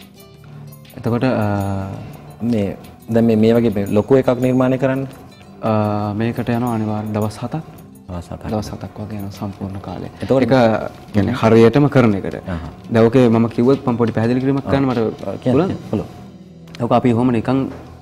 එතකොට මේ දැන් මේ මේ වගේ ලොකු එකක් නිර්මාණය කරන්න මේකට යනවා අනිවාර්යෙන් දවස් හතක් දවස් හතක් වගේ යනවා සම්පූර්ණ කාලේ. ඒක කියන්නේ හරියටම කරන එකට. දැන් ඔකේ මම කිව්වොත් මම පොඩි පැහැදිලි කිරීමක් කරන්න මට පුළුවන්ද? පුළුවන්. ඔක අපි කොහොම නිකන්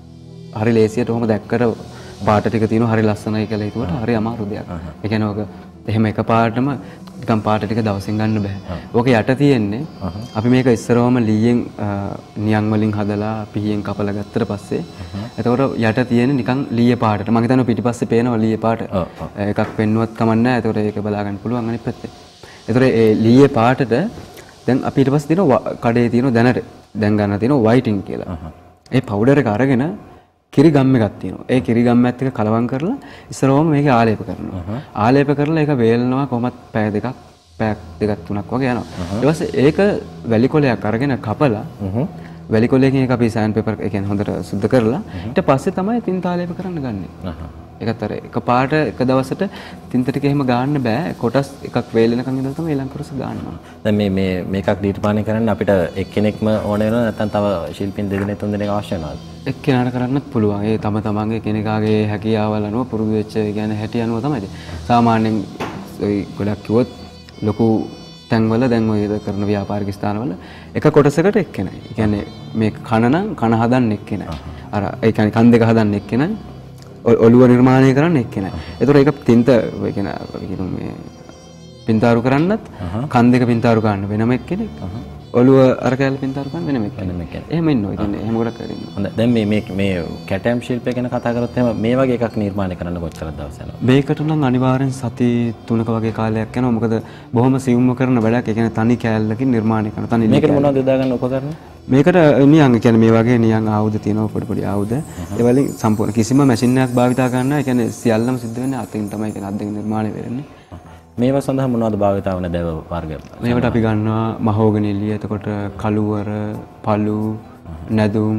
හරි ලේසියට කොහොම දැක්කට පාට ටික තියෙනවා හරි ලස්සනයි කියලා හිතුවට හරි අමාරු දෙයක්. ඒ කියන්නේ ඔක එහෙම එකපාරටම නිකන් පාට ටික දවසින් ගන්න බෑ. ඕක යට තියෙන්නේ අපි මේක ඉස්සරවම ලීයෙන් නියන් වලින් හදලා පිහියෙන් කපලා ගත්තට පස්සේ එතකොට යට තියෙන්නේ නිකන් ලීය පාටට. මම හිතනවා පිටිපස්සේ පේනවා ලීය පාට. එකක් පෙන්නුවත් කමක් නැහැ. එතකොට ඒක බලා ගන්න පුළුවන් අනිත් පැත්තේ. එතකොට ඒ ලීය පාටට දැන් අපි ඊට පස්සේ තියෙනවා කඩේ තියෙනවා දැනට දැන් ගන්න තියෙනවා වයිටින් කියලා. ඒ පවුඩර් එක අරගෙන කිරි ගම් එකක් තියෙනවා. ඒ කිරි ගම්මත් එක්ක කලවම් කරලා ඉස්සරවම මේක ආලේප කරනවා. ආලේප කරලා ඒක වේලනවා කොහොමත් පැය දෙකක් පැයක් දෙකක් තුනක් වගේ යනවා. ඊට පස්සේ ඒක වැලි කොලයක් අරගෙන කපලා වැලි කොලයකින් ඒක අපි සෑන්ඩ් පේපර් ඒ කියන්නේ හොඳට සුද්ධ කරලා ඊට පස්සේ තමයි තින්ත ආලේප කරන්න ගන්නෙ. ඒකත් අර එක පාට එක දවසට තින්ත ටික එහෙම ගන්න බෑ. කොටස් එකක් වේලෙනකන් ඉඳලා තමයි ඊළඟ කොටස ගන්නවා. දැන් මේ මේ මේකක් නිර්මාණය කරන්න අපිට එක්කෙනෙක්ම ඕන වෙනවද නැත්නම් තව ශිල්පීන් දෙදෙනෙක් තුන් දෙනෙක් අවශ්‍ය වෙනවද? එක්කෙනාට කරන්නත් පුළුවන්. ඒ තම තමන්ගේ කෙනෙකුගේ හැකියාවල් අනුව පුරුදු වෙච්ච ඒ කියන්නේ හැටි අනුව තමයි. සාමාන්‍යයෙන් ඔය ගොඩක් කිව්වොත් ලොකු තැන්වල දැන් ඔය කරන ව්‍යාපාරික ස්ථානවල එක කොටසකට එක්කෙනයි. ඒ කියන්නේ මේ කන නම් කන හදන්න එක්කෙනයි. අර ඒ කියන්නේ කන් දෙක හදන්න එක්කෙනයි. ඔළුව නිර්මාණය කරන්න එක්කෙනයි. ඒතකොට ඒක තින්ත ඒ කියන්නේ අපි කියමු මේ පින්තාරු කරන්නත් කන් දෙක පින්තාරු ගන්න වෙනම එක්කෙනෙක්. ඔළුව අර කැලේ පින්තාරු ගන්න වෙනම එක්කෙනෙක්. එහෙම ඉන්නවා. ඒ කියන්නේ එහෙම ගොඩක් කරන්නේ. හොඳයි. දැන් මේ මේ මේ කැටයම් ශිල්පය ගැන කතා කරොත් එහෙම මේ වගේ එකක් නිර්මාණය කරන්න කොච්චර දවස් යනවද? මේකට නම් අනිවාර්යෙන් සති තුනක වගේ කාලයක් යනවා. මොකද බොහොම සියුම්ව කරන වැඩක්. ඒ කියන්නේ තනි කෑල්ලකින් නිර්මාණය කරන තනි මේකට මොනවද යොදා ගන්න උපකරණ? මේකට නියන් කියන්නේ මේ වගේ නියන් ආයුධ තියෙනවා පොඩි පොඩි ආයුධ. ඒ වලින් සම්පූර්ණ කිසිම මැෂින් එකක් භාවිතා කරන්න. ඒ කියන්නේ සියල්ලම සිද්ධ වෙන්නේ අතින් තමයි. ඒ කියන්නේ අත් දෙකෙන් නිර්මාණය වෙන්නේ. මේවා සඳහා මොනවද භාවිතා වන දැව වර්ග? මේවට අපි ගන්නවා මහෝගනි එළිය, එතකොට කළුවර, පළු, නැදුම්,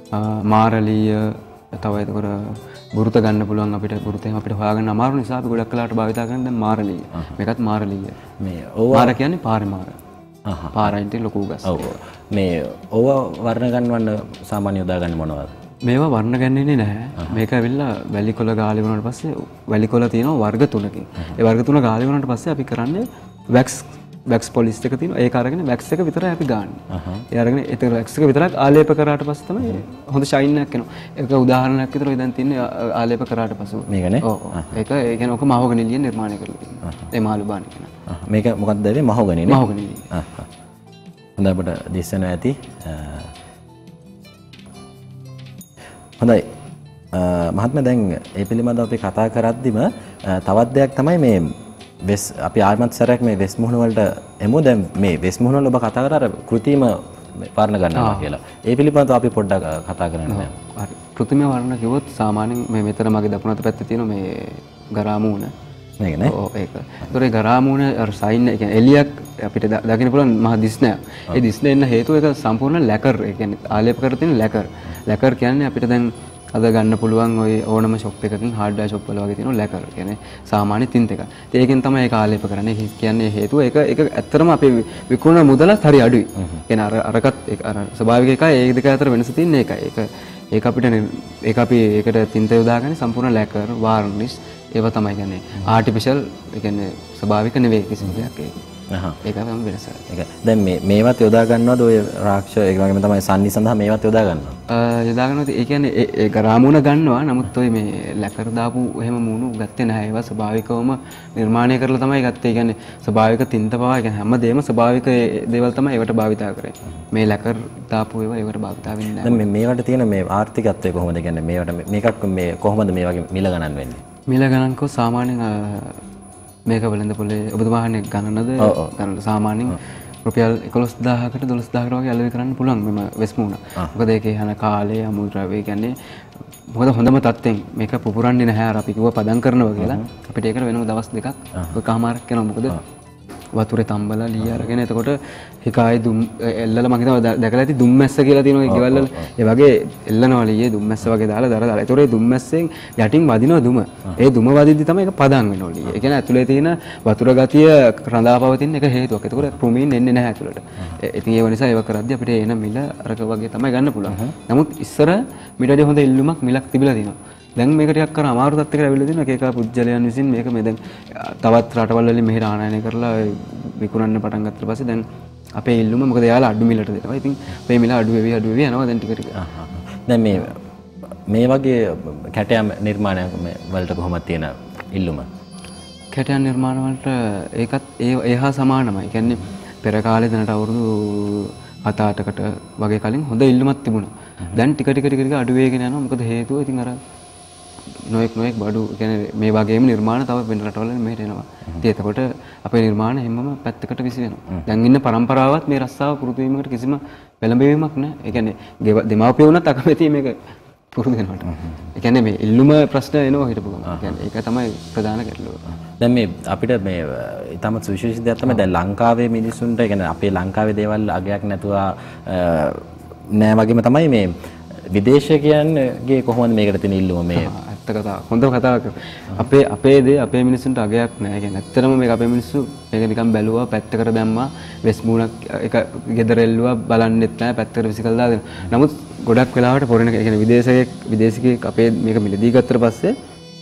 මාරලීය, තව එතකොට බුරුත ගන්න පුළුවන් අපිට. බුරුත එහෙම අපිට හොයාගන්න අමාරු නිසා අපි ගොඩක් කලාවට භාවිතා කරන දැන් මාරලීය. මේකත් මාරලීය. මේ ඕවා මාර කියන්නේ පාරේ මාර. අහහ. පාරයින්ට ලොකු ගස්. ඔව්. මේ ඕවා වර්ණ ගන්නවන්න සාමාන්‍ය යොදා ගන්න මොනවද? මේවා වර්ණ ගන්නේ නැහැ. මේක ඇවිල්ලා වැලිකොළ ගාලි වුණාට පස්සේ වැලිකොළ තියෙනවා වර්ග තුනකින්. ඒ වර්ග තුන ගාලි වුණාට පස්සේ අපි කරන්නේ වැක්ස් වැක්ස් පොලිස් එක තියෙනවා. ඒක අරගෙන වැක්ස් එක විතරයි අපි ගන්නෙ. ඒ අරගෙන ඒක වැක්ස් එක විතරක් ආලේප කරාට පස්සේ තමයි හොඳ ෂයින් එකක් එනවා. ඒක උදාහරණයක් විතර ඔය දැන් තින්නේ ආලේප කරාට පස්සේ. මේකනේ. ඔව්. ඒක ඒ කියන්නේ ඔක මහෝගනි එළියෙන් නිර්මාණය කරලා තියෙනවා. ඒ මාළු බාන කියන. මේක මොකක්ද දැවේ මහෝගනි නේ? මහෝගනි. හා හා. හොඳයි අපිට දිස්සනවා ඇති. හොඳයි මහත්මයා දැන් ඒ පිළිබඳව අපි කතා කරද්දිම තවත් දෙයක් තමයි මේ වෙස් අපි ආයමත් සැරයක් මේ වෙස් මුහුණ වලට එමු. දැන් මේ වෙස් මුහුණ වල ඔබ කතා කරා අර කෘතිම වර්ණ ගන්නවා කියලා. ඒ පිළිබඳව අපි පොඩ්ඩක් කතා කරන්න. හරි. කෘතිම වර්ණ කිව්වොත් සාමාන්‍යයෙන් මේ මෙතන මගේ දකුණු අත පැත්තේ තියෙන මේ ගරාමූණ මේක නේ. ඔව් ඒක. ඒතොර ඒ ගරාමූණ අර සයින් එක කියන්නේ එලියක් අපිට දකින්න පුළුවන් මහ දිස්නය. ඒ දිස්නය එන්න හේතුව ඒක සම්පූර්ණ ලැකර්. ඒ කියන්නේ ආලේප කර තියෙන ලැකර්. ලැකර් කියන්නේ අපිට දැන් අද ගන්න පුළුවන් ওই ඕනම ෂොප් එකකින් හાર્ඩ්වෙයාර් ෂොප් වල වගේ තියෙන ලැකර්. කියන්නේ සාමාන්‍ය තින්ත එක. ඉතින් ඒකෙන් තමයි ඒක ආලේප කරන්නේ. ඒ කියන්නේ හේතුව ඒක ඒක ඇත්තටම අපේ විකුණන මුදලත් හරි අඩුයි. කියන්නේ අර අරකට අර ස්වභාවික එකයි ඒ දෙක අතර වෙනස තියෙන්නේ ඒකයි. ඒක ඒක අපිට ඒක අපි ඒකට තින්ත යොදාගන්නේ සම්පූර්ණ ලැකර්, වාර්නිෂ් ඒවා තමයි කියන්නේ ආටිෆිෂල්. ඒ කියන්නේ ස්වභාවික නෙවෙයි කිසිම දෙයක් ඒක. හහ ඒක තමයි වෙනස. ඒක දැන් මේ මේවත් යොදා ගන්නවද ඔය රාක්ෂ ඒ වගේම තමයි සන්නි සඳහා මේවත් යොදා ගන්නවා. අ යොදා ගන්නවා. ඒ කියන්නේ ඒ ගරාමුණ ගන්නවා. නමුත් ඔය මේ ලැකර් දාපු එහෙම මූණු ගත්තේ නැහැ. ඒවා ස්වභාවිකවම නිර්මාණය කරලා තමයි ගත්තේ. ඒ කියන්නේ ස්වභාවික තින්ත පවා ඒ කියන්නේ හැමදේම ස්වභාවික දේවල් තමයි ඒවට භාවිතා කරේ. මේ ලැකර් දාපු ඒවා ඒවට භාවිතා වෙන්නේ නැහැ. දැන් මේ මේවට තියෙන මේ ආර්ථිකත්වය කොහොමද? කියන්නේ මේවට මේකක් මේ කොහොමද මේ වගේ මිල ගණන් වෙන්නේ? මිල ගණන් කො සාමාන්‍යයෙන් මේක වෙළඳ පොලේ ඔබතුමාහනේ ගණනද ගණන සාමාන්‍යයෙන් රුපියල් එකොළොස් දාහකට දොළොස් දාහකට වගේ අලෙවි කරන්න පුළුවන් මෙම වෙස් මුහුණ. මොකද ඒකේ යන කාලය අමුද්‍රව්‍ය ද්‍රව්‍ය කියන්නේ මොකද හොඳම තත්ත්වෙන් මේක පුපුරන්නේ නැහැ. අර අපි කිව්වා පදම් කරනවා කියලා. අපිට ඒකට වෙනම දවස් දෙකක් කමාරක් යනවා. මොකද වතුරේ තම්බලා ලී අරගෙන එතකොට හිකායේ දුම් එල්ලලා මම හිතනවා දැකලා ඇති දුම්මැස්ස කියලා තියෙනවා ඒ ගෙවල් වල. ඒ වගේ එල්ලනවා ලීයේ දුම්මැස්ස වගේ දාලා දර දාලා. ඒතොර ඒ දුම්මැස්සෙන් යටින් වදිනවා දුම. ඒ දුම වදිද්දි තමයි ඒක පදම් වෙනවා ලීයේ. ඒ කියන්නේ ඇතුලේ තියෙන වතුර ගතිය රඳාපවතින එක හේතුවක්. ඒතකොට ප්‍රොමීන් එන්නේ නැහැ ඇතුලට. ඉතින් ඒව නිසා ඒව කරද්දි අපිට එන මිල අරක වගේ තමයි ගන්න පුළුවන්. නමුත් ඉස්සර මිටදී හොඳ ඉල්ලුමක් මිලක් තිබිලා තියෙනවා. දැන් මේක ටිකක් කර අමාරු තත්ත්වයකට ඇවිල්ලා තියෙනවා. එක එක පුජ්‍යලයන් විසින් මේක මේ දැන් තවත් රටවල් වලින් මෙහෙට ආනයනය කරලා විකුණන්න පටන් ගත්තා පස්සේ දැන් අපේ ඉල්ලුම මොකද යාලා අඩු මිලට දෙනවා. ඉතින් අපේ මිල අඩු වෙවි අඩු වෙවි යනවා දැන් ටික ටික. දැන් මේ මේ වගේ කැටයම් නිර්මාණ වලට කොහොමද තියෙන ඉල්ලුම? කැටයම් නිර්මාණ වලට ඒකත් ඒ ඒහා සමානමයි. ඒ කියන්නේ පෙර කාලේ දැනට අවුරුදු හත අටකට වගේ කලින් හොඳ ඉල්ලුමක් තිබුණා. දැන් ටික ටික ටික ටික අඩු වෙගෙන යනවා. මොකද හේතුව ඉතින් අර නොඑක් නොඑක් බඩු කියන්නේ මේ වගේම නිර්මාණ තව වෙන රටවල මෙහෙට එනවා. ඉතින් එතකොට අපේ නිර්මාණ හැමම පැත්තකට විසි වෙනවා. දැන් ඉන්න පරම්පරාවත් මේ රස්සාව පුරුදු වීමකට කිසිම පෙළඹවීමක් නැහැ. ඒ කියන්නේ දෙමාපිය වුණත් අකමැති මේක පුරුදු වෙනවට. ඒ කියන්නේ මේ ඉල්ලුම ප්‍රශ්න එනවා හිටපු ගමන්. ඒ කියන්නේ ඒක තමයි ප්‍රධාන ගැටලුව. දැන් මේ අපිට මේ ඊටම සුවිශේෂී දෙයක් තමයි දැන් ලංකාවේ මිනිසුන්ට ඒ කියන්නේ අපේ ලංකාවේ දේවල් අගයක් නැතුව නෑ වගේම තමයි මේ විදේශිකයන්ගේ කොහොමද මේකට තියෙන ඉල්ලුම මේ ඇත්ත කතාව. හොඳ කතාවක්. අපේ අපේ දේ අපේ මිනිසුන්ට අගයක් නෑ. ඒ කියන්නේ ඇත්තටම මේක අපේ මිනිස්සු මේක නිකන් බැලුවා පැත්තකට දැම්මා වෙස් මූණක් එක ගෙදර එල්ලුවා බලන්නෙත් නෑ පැත්තකට විසිකලා දාගෙන. නමුත් ගොඩක් වෙලාවට පොරණ ඒ කියන්නේ විදේශිකයෙක් විදේශිකයෙක් අපේ මේක මිලදී ගත්තට පස්සේ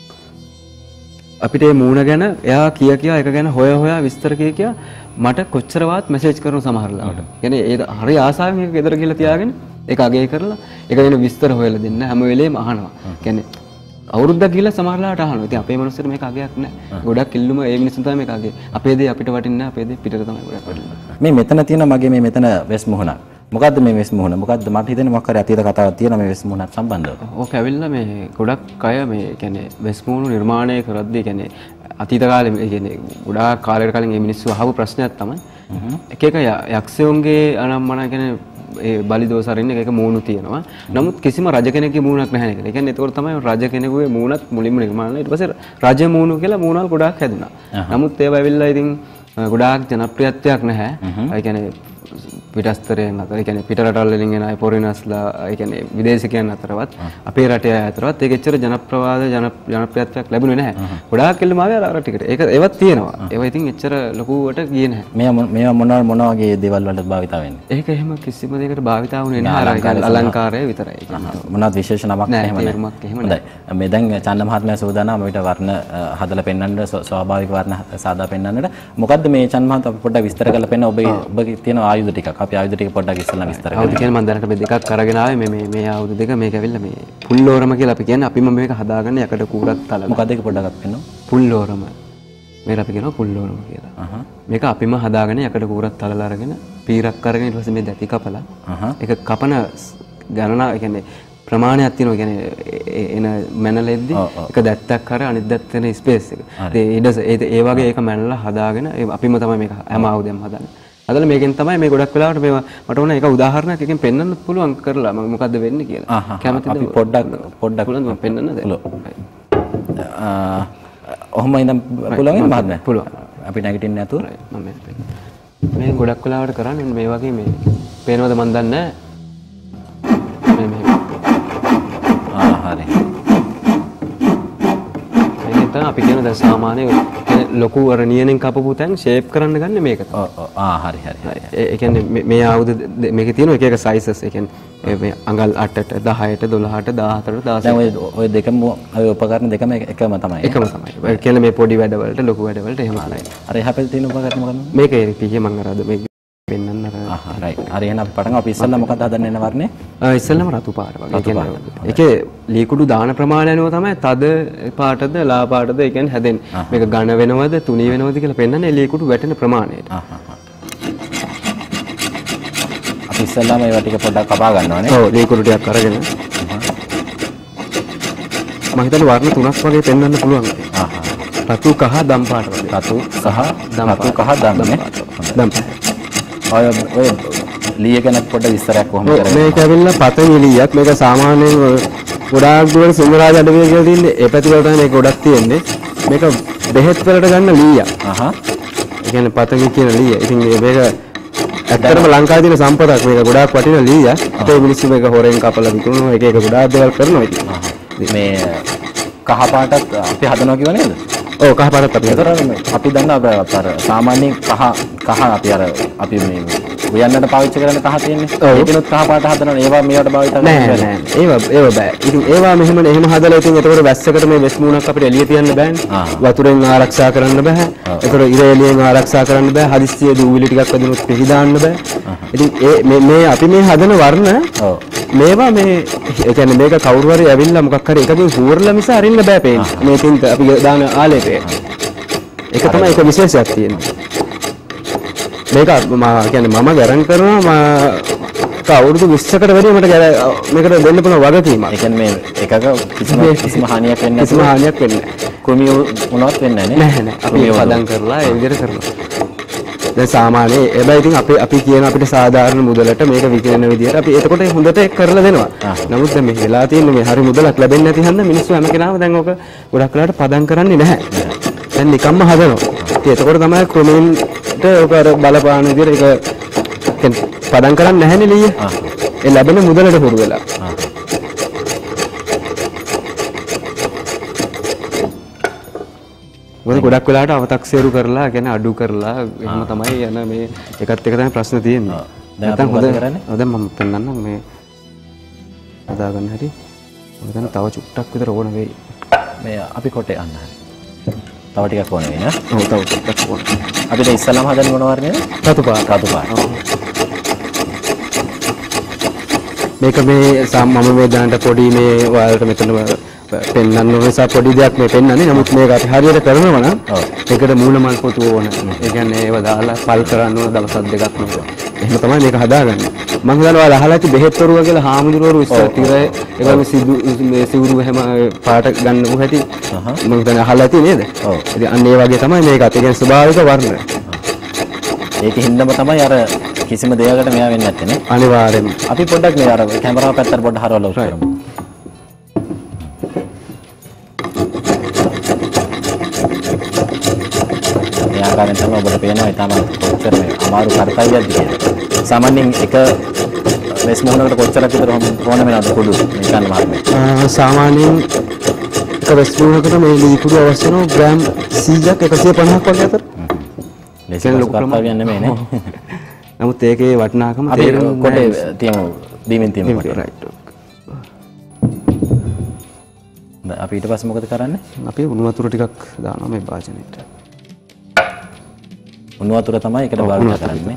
අපිට මේ මූණ ගැන එයා කිය කියා එක ගැන හොය හොයා විස්තර කිය කියා මට කොච්චරවත් මැසේජ් කරන සමහර ලාවට. කියන්නේ ඒ හරි ආසාවෙන් මේක ගෙදර ගිහලා තියාගෙන ඒක අගය කරලා ඒක ගැන විස්තර හොයලා දෙන්න හැම වෙලේම අහනවා. කියන්නේ අවුරුද්දක් ගිහලා සමහර ලාවට අහනවා. ඉතින් අපේ මිනිස්සුන්ට මේක අගයක් නැහැ. ගොඩක් ඉල්ලුම ඒ මිනිස්සුන් තමයි මේක අගේ. අපේ දේ අපිට වටින්නේ නැහැ. අපේ දේ පිටට තමයි ගොඩක් වටින්නේ. මේ මෙතන තියෙන මගේ මේ මෙතන වෙස් මුහුණ. මොකද්ද මේ වෙස් මුහුණ? මොකද්ද මට හිතෙන්නේ මොකක් හරි අතීත කතාවක් තියෙනවා මේ වෙස් මුහුණත් සම්බන්ධව. ඕක ඇවිල්ලා මේ ගොඩක් අය මේ කියන්නේ වෙස් මුහුණ නිර්මාණය කරද්දී කියන්නේ අතීත කාලේ ඒ කියන්නේ ගොඩාක් කාලයකට කලින් මේ මිනිස්සු අහපු ප්‍රශ්නයක් තමයි. එක එක යක්ෂයන්ගේ අනම්මන කියන්නේ ඒ බලි දෝසරින් එක එක මූණු තියෙනවා. නමුත් කිසිම රජ කෙනෙක්ගේ මූණක් නැහැ නේද? ඒ කියන්නේ ඒතකොට තමයි රජ කෙනෙකුගේ මූණත් මුලින්ම නිර්මාණය. ඊට පස්සේ රජ මූණු කියලා මූණල් ගොඩාක් හැදුනා. නමුත් ඒවා ඇවිල්ලා ඉතින් ගොඩාක් ජනප්‍රියත්වයක් නැහැ. ඒ කියන්නේ පිටස්තරයන් අතර ඒ කියන්නේ පිට රටවල් වලින් එන අය ෆොරිනර්ස්ලා ඒ කියන්නේ විදේශිකයන් අතරවත් අපේ රටේ අය අතරවත් ඒක එච්චර ජනප්‍රවාද ජනප්‍රියත්වයක් ලැබුණේ නැහැ. ගොඩාක් එල්ලම ආවේ අර ටිකට. ඒක ඒවත් තියෙනවා. ඒවා ඉතින් එච්චර ලොකුවට ගියේ නැහැ. මේවා මේවා මොනවා මොනවා වගේ දේවල් වලට භාවිතා වෙන්නේ? ඒක එහෙම කිසිම දෙයකට භාවිතා වුණේ නැහැ. අලංකාරය විතරයි. මොනවද විශේෂ නමක් නැහැ එහෙම නැහැ. හොඳයි. මේ දැන් චන්ද මහත්මයා සූදානම් අපිට වර්ණ හදලා පෙන්වන්න ස්වාභාවික වර්ණ සාදා පෙන්වන්නට. මොකද්ද මේ චන්ද මහත්මයා අපි පොඩ්ඩක් විස්තර කරලා පෙන්නන ඔබේ ඔබගේ තියෙන ආයුධ ටිකක්. අපි ආයුධ ටික පොඩ්ඩක් ඉස්සෙල්ලා විස්තර කරමු. ආයුධ කියන්නේ මම දැනට මේ දෙකක් අරගෙන ආවේ මේ මේ මේ ආයුධ දෙක මේක ඇවිල්ලා මේ පුල්ලෝරම කියලා අපි කියන්නේ අපිම මේක හදාගන්න යකඩ කූරක් තලලා. මොකද්ද ඒක පොඩ්ඩක් පෙන්නන්න. පුල්ලෝරම. මේක අපි කියනවා පුල්ලෝරම කියලා. අහහ. මේක අපිම හදාගෙන යකඩ කූරක් තලලා අරගෙන පීරක් අරගෙන ඊට පස්සේ මේ දැටි කපලා. අහහ. ඒක කපන ගණනා ඒ කියන්නේ ප්‍රමාණයක් තියෙනවා. කියන්නේ එන මැනලෙද්දි එක දැත්තක් කර අනිත් දැත්ත වෙන ස්පේස් එක. ඒ ඒ වගේ ඒක මැනලා හදාගෙන අපිම තමයි මේක හැම ආයුධයක්ම හදන්නේ. අදල මේකෙන් තමයි මේ ගොඩක් වෙලාවට මේවා මට ඕන එක උදාහරණයක් එකෙන් පෙන්වන්න පුළුවන් කරලා මම මොකද්ද වෙන්නේ කියලා. කැමතිද? අපි පොඩ්ඩක් පොඩ්ඩක් පුළුවන් මම පෙන්වන්නද? ආ ඔහොම ඉඳන් පුළුවන් මහත්මයා. පුළුවන්. අපි නැගිටින්න නැතුව මම මේ පෙන්නන්න. මේ ගොඩක් වෙලාවට කරන්නේ මේ වගේ මේ පේනවද මන් දන්නේ නැහැ. මේ මේ ආ හරි. මේක තමයි අපි කියන දැන් සාමාන්‍ය ලොකු අර නියනෙන් කපපු තැන් ෂේප් කරන්න ගන්න මේක. ඔව් ඔව් ආ හරි හරි හරි. ඒ කියන්නේ මේ ආයුධ මේකේ තියෙන එක එක සයිසස්. ඒ කියන්නේ මේ අඟල් අටට දහයට දොළහට දාහතරට දාසයට. දැන් ඔය ඔය දෙකම ඔය උපකරණ දෙකම එකම තමයි. එකම තමයි. ඒ කියන්නේ මේ පොඩි වැඩ වලට ලොකු වැඩ වලට එහෙම තමයි. අර එහා පැත්තේ තියෙන උපකරණ මොකක්ද? මේක ඒ පිටියේ මම අර අද මේක පෙන්නන්න අර. Ah right. හරි එහෙනම් අපි පටන් ගමු. අපි ඉස්සෙල්ලා මොකක්ද හදන්න එන වර්ණේ? ආ ඉස්සෙල්ලාම රතු පාට වගේ. කියන්නේ ඒකේ ලීකුඩු දාන ප්‍රමාණය අනුව තමයි තද පාටද ලා පාටද ඒ කියන්නේ හැදෙන්නේ. මේක ඝන වෙනවද තුනී වෙනවද කියලා පෙන්වන්නේ ලීකුඩු වැටෙන ප්‍රමාණයට. ආහ් ආහ්. අපි ඉස්සෙල්ලාම ඒවා ටික පොඩ්ඩක් කපා ගන්නවානේ. ඔව් ලීකුඩු ටිකක් අරගෙන. මම හිතන්නේ වර්ණ තුනක් වගේ පෙන්වන්න පුළුවන්. ආහ් ආහ්. රතු කහ දම් පාට වගේ. රතු සහ රතු කහ දම් නේ. දම්. ඔය ඔය ලීය ගැන පොඩ්ඩක් විස්තරයක් කොහොමද කරන්නේ? මේක ඇවිල්ලා පතන් එළියක්. මේක සාමාන්‍යයෙන් ගොඩාක් දුර සිංහරාජ අඩවිය කියලා තියෙන්නේ. ඒ පැති වල තමයි මේක ගොඩක් තියෙන්නේ. මේක බෙහෙත් වලට ගන්න ලීයක්. අහහ. ඒ කියන්නේ පතන් කියන ලීය. ඉතින් මේක ඇත්තටම ලංකාවේ තියෙන සම්පතක්. මේක ගොඩාක් වටින ලීයක්. අපේ මිනිස්සු මේක හොරෙන් කපලා විකුණනවා. එක එක ගොඩාක් දේවල් කරනවා ඉතින්. මේ කහ පාටත් අපි හදනවා කියව නේද? ඔව් කහ පාටත් අපි ඒතර අපි දන්නවා අර සාමාන්‍යයෙන් කහ කහ අපි අර අපි මේ උයන්නට පාවිච්චි කරන කහ තියෙන්නේ. ඒකිනුත් කහ පාට හදනවා. ඒවා මේවට භාවිත කරන්නේ නෑ නෑ. ඒවා ඒවා බෑ. ඉතින් ඒවා මෙහෙම එහෙම හදලා ඉතින් ඒතකොට වැස්සකට මේ වෙස් මූණක් අපිට එළිය තියන්න බෑනේ. වතුරෙන් ආරක්ෂා කරන්න බෑ. ඒතකොට ඉර එළියෙන් ආරක්ෂා කරන්න බෑ. හදිස්සියේ දූවිලි ටිකක් වැදුනොත් පිහි දාන්න බෑ. ඉතින් ඒ මේ අපි මේ හදන වර්ණ ඔව් මේවා මේ ඒ කියන්නේ මේක කවුරු හරි ඇවිල්ලා මොකක් හරි එකකින් හූරලා මිස අරින්න බෑ පේන්න. මේකෙන් අපි දාන ආලේපය. ඒක තමයි ඒක විශේෂයක් තියෙන්නේ. මේක මම කියන්නේ මම ගරන් කරනවා මම අවුරුදු විස්සකට වැඩි මට මේකට දෙන්න පුළුවන් වගකීමක්. ඒ කියන්නේ මේ එකක කිසිම කිසිම හානියක් වෙන්නේ කිසිම හානියක් වෙන්නේ නැහැ. කුමි වුණත් වෙන්නේ නැහැ නේ. නැහැ නෑ. අපි පදම් කරලා ඒ විදිහට කරනවා. දැන් සාමාන්‍යයෙන් හැබැයි ඉතින් අපි අපි කියන අපිට සාධාරණ මුදලට මේක විකිනන විදිහට අපි එතකොට හොඳට ඒක කරලා දෙනවා. නමුත් දැන් මේ වෙලා තියෙන්නේ මේ හරි මුදලක් ලැබෙන්නේ නැති හන්ද මිනිස්සු හැම කෙනාම දැන් ඕක ගොඩක් වෙලාට පදම් කරන්නේ නැහැ. දැන් නිකම්ම හදනවා. ඉතින් එතකොට තමයි ක්‍රමෙන්ට ඕක අර බලපාන විදිහට ඒක පදම් කරන්නේ නැහැනේ ලීය. ඒ ලැබෙන මුදලට හුරු වෙලා. මොකද ගොඩක් වෙලාවට අව탁සේරු කරලා කියන්නේ අඩු කරලා එහෙම තමයි යන මේ එකත් එක තමයි ප්‍රශ්න තියෙන්නේ. දැන් අපි මොකද කරන්නේ? ඔව් දැන් මම පෙන්නන්නම් මේ හදා ගන්න හැටි. මම දැන් තව චුට්ටක් විතර ඕන වෙයි. මේ අපි කොටේ අන්න හරි. තව ටිකක් ඕන වෙයි නේ. ඔව් තව ටිකක් ඕන. අපිට ඉස්සලම හදන්නේ මොන වර්ණයද? රතු පාට. රතු පාට. මේක මේ මම මේ දැනට පොඩි මේ ඔයාලට මෙතන පෙන්වන්න ඕන නිසා පොඩි දෙයක් මේ පෙන්වන්නේ. නමුත් මේක අපි හරියට කරනවා නම් ඒකට මූල මල් පොතු ඕන. ඒ කියන්නේ ඒව දාලා පල් කරන්න ඕන දවස් දෙකක් මේක. එහෙම තමයි මේක හදාගන්නේ. මම හිතනවා ඔයාලා අහලා ඇති බෙහෙත් වරුව කියලා හාමුදුරුවෝ ඉස්සර තිරේ ඒගොල්ලෝ සිදු මේ සිවුරු එහෙම පාට ගන්නකො හැටි මම හිතන්නේ අහලා ඇති නේද? ඔව්. ඉතින් අන්න ඒ වගේ තමයි මේකත්. ඒ කියන්නේ ස්වභාවික වර්ණ. ඒකෙන් හින්දාම තමයි අර කිසිම දෙයකට මෙයා වෙන්නේ නැත්තේ නේ. අනිවාර්යෙන්ම. අපි පොඩ්ඩක් මේ අර කැමරාව පැත්තට පොඩ්ඩක් හරවලා උත් කරමු. මේ ආකාරයෙන් තමයි ඔබට පේනවා ඊටම කොච්චර මේ අමාරු කර්තව්‍යයක්ද කියලා. සාමාන්‍යයෙන් එක වෙස් මොහොනකට කොච්චරක් විතර ඕන වෙනවද කුඩු මේ ගන්න මහත්මයා? සාමාන්‍යයෙන් එක වෙස් මොහොනකට මේ ලී කුඩු අවශ්‍ය වෙනවා ග්‍රෑම් සීයක් එකසිය පනහක් වගේ අතර. ලේසි ලොකු කර්තව්‍යයක් නෙමෙයි නේ. නමුත් ඒකේ වටිනාකම තේරුම් කොටේ තියමු බීමෙන් තියමු කොට. රයිට්. අපි ඊට පස්සේ මොකද කරන්නේ? අපි උණු වතුර ටිකක් දානවා මේ භාජනෙට. උණු වතුර තමයි ඒකට භාවිත කරන්නේ.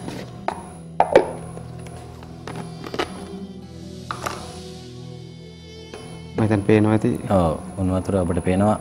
මම දැන් පේනවා ඇති. ඔව් උණු වතුර අපිට පේනවා.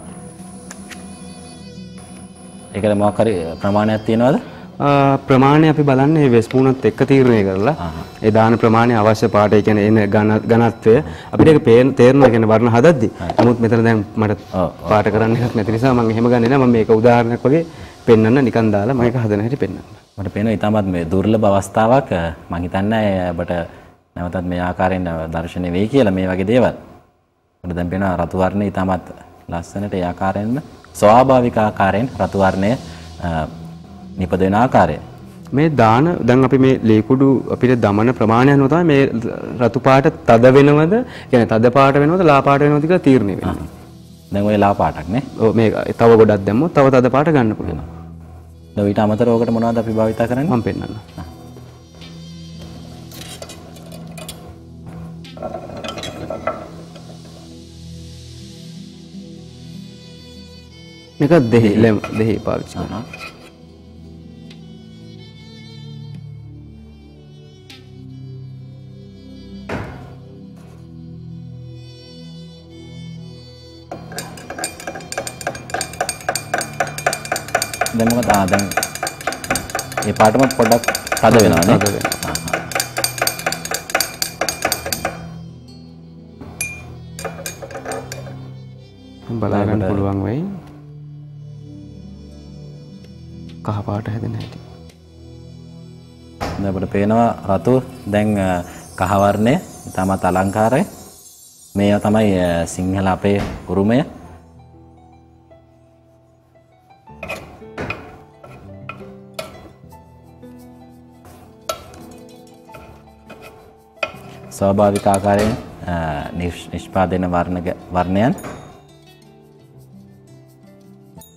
ඒකට මොකක් හරි ප්‍රමාණයක් තියනවද? ප්‍රමාණය අපි බලන්නේ වෙස් මූණත් එක්ක තීරණය කරලා ඒ දාන ප්‍රමාණය අවශ්‍ය පාට ඒ කියන්නේ එන ඝනත්වය අපිට ඒක පේන තේරෙනවා කියන්නේ වර්ණ හදද්දි. නමුත් මෙතන දැන් මට පාට කරන්න එකක් නැති නිසා මම එහෙම ගන්නේ නැහැ. මම මේක උදාහරණයක් වගේ පෙන්වන්න නිකන් දාලා මම ඒක හදන හැටි පෙන්වන්න. මට පේනවා ඊටමත් මේ දුර්ලභ අවස්ථාවක් මම හිතන්නේ ඔබට නැවතත් මේ ආකාරයෙන් දර්ශනය වෙයි කියලා මේ වගේ දේවල්. මට දැන් පේනවා රතු වර්ණය ඊටමත් ලස්සනට ඒ ආකාරයෙන්ම ස්වාභාවික ආකාරයෙන් රතු වර්ණය නිපදවෙන ආකාරය. මේ දාන දැන් අපි මේ ලේකුඩු අපිට දමන ප්‍රමාණය අනුව තමයි මේ රතු පාට තද වෙනවද කියන්නේ තද පාට වෙනවද ලා පාට වෙනවද කියලා තීරණය වෙන්නේ. දැන් ඔය ලා පාටක් නේ. ඔව් මේක තව ගොඩක් දැම්මොත් තව තද පාට ගන්න පුළුවන්. දැන් ඊට අමතරව ඔකට මොනවද අපි භාවිත කරන්නේ? මම පෙන්නන්න. මේක දෙහි ලෙම දෙහි පාවිච්චි කරනවා. දැන් මොකද ආ දැන් මේ පාටම පොඩ්ඩක් තද වෙනවා නේ. තද වෙනවා. බලා ගන්න පුළුවන් වෙයි. කහ පාට හැදෙන හැටි. දැන් අපිට පේනවා රතු දැන් කහ වර්ණය ඉතාමත් අලංකාරයි. මේවා තමයි සිංහල අපේ උරුමය. ස්වාභාවික ආකාරයෙන් නිෂ්පාදන වර්ණ වර්ණයන්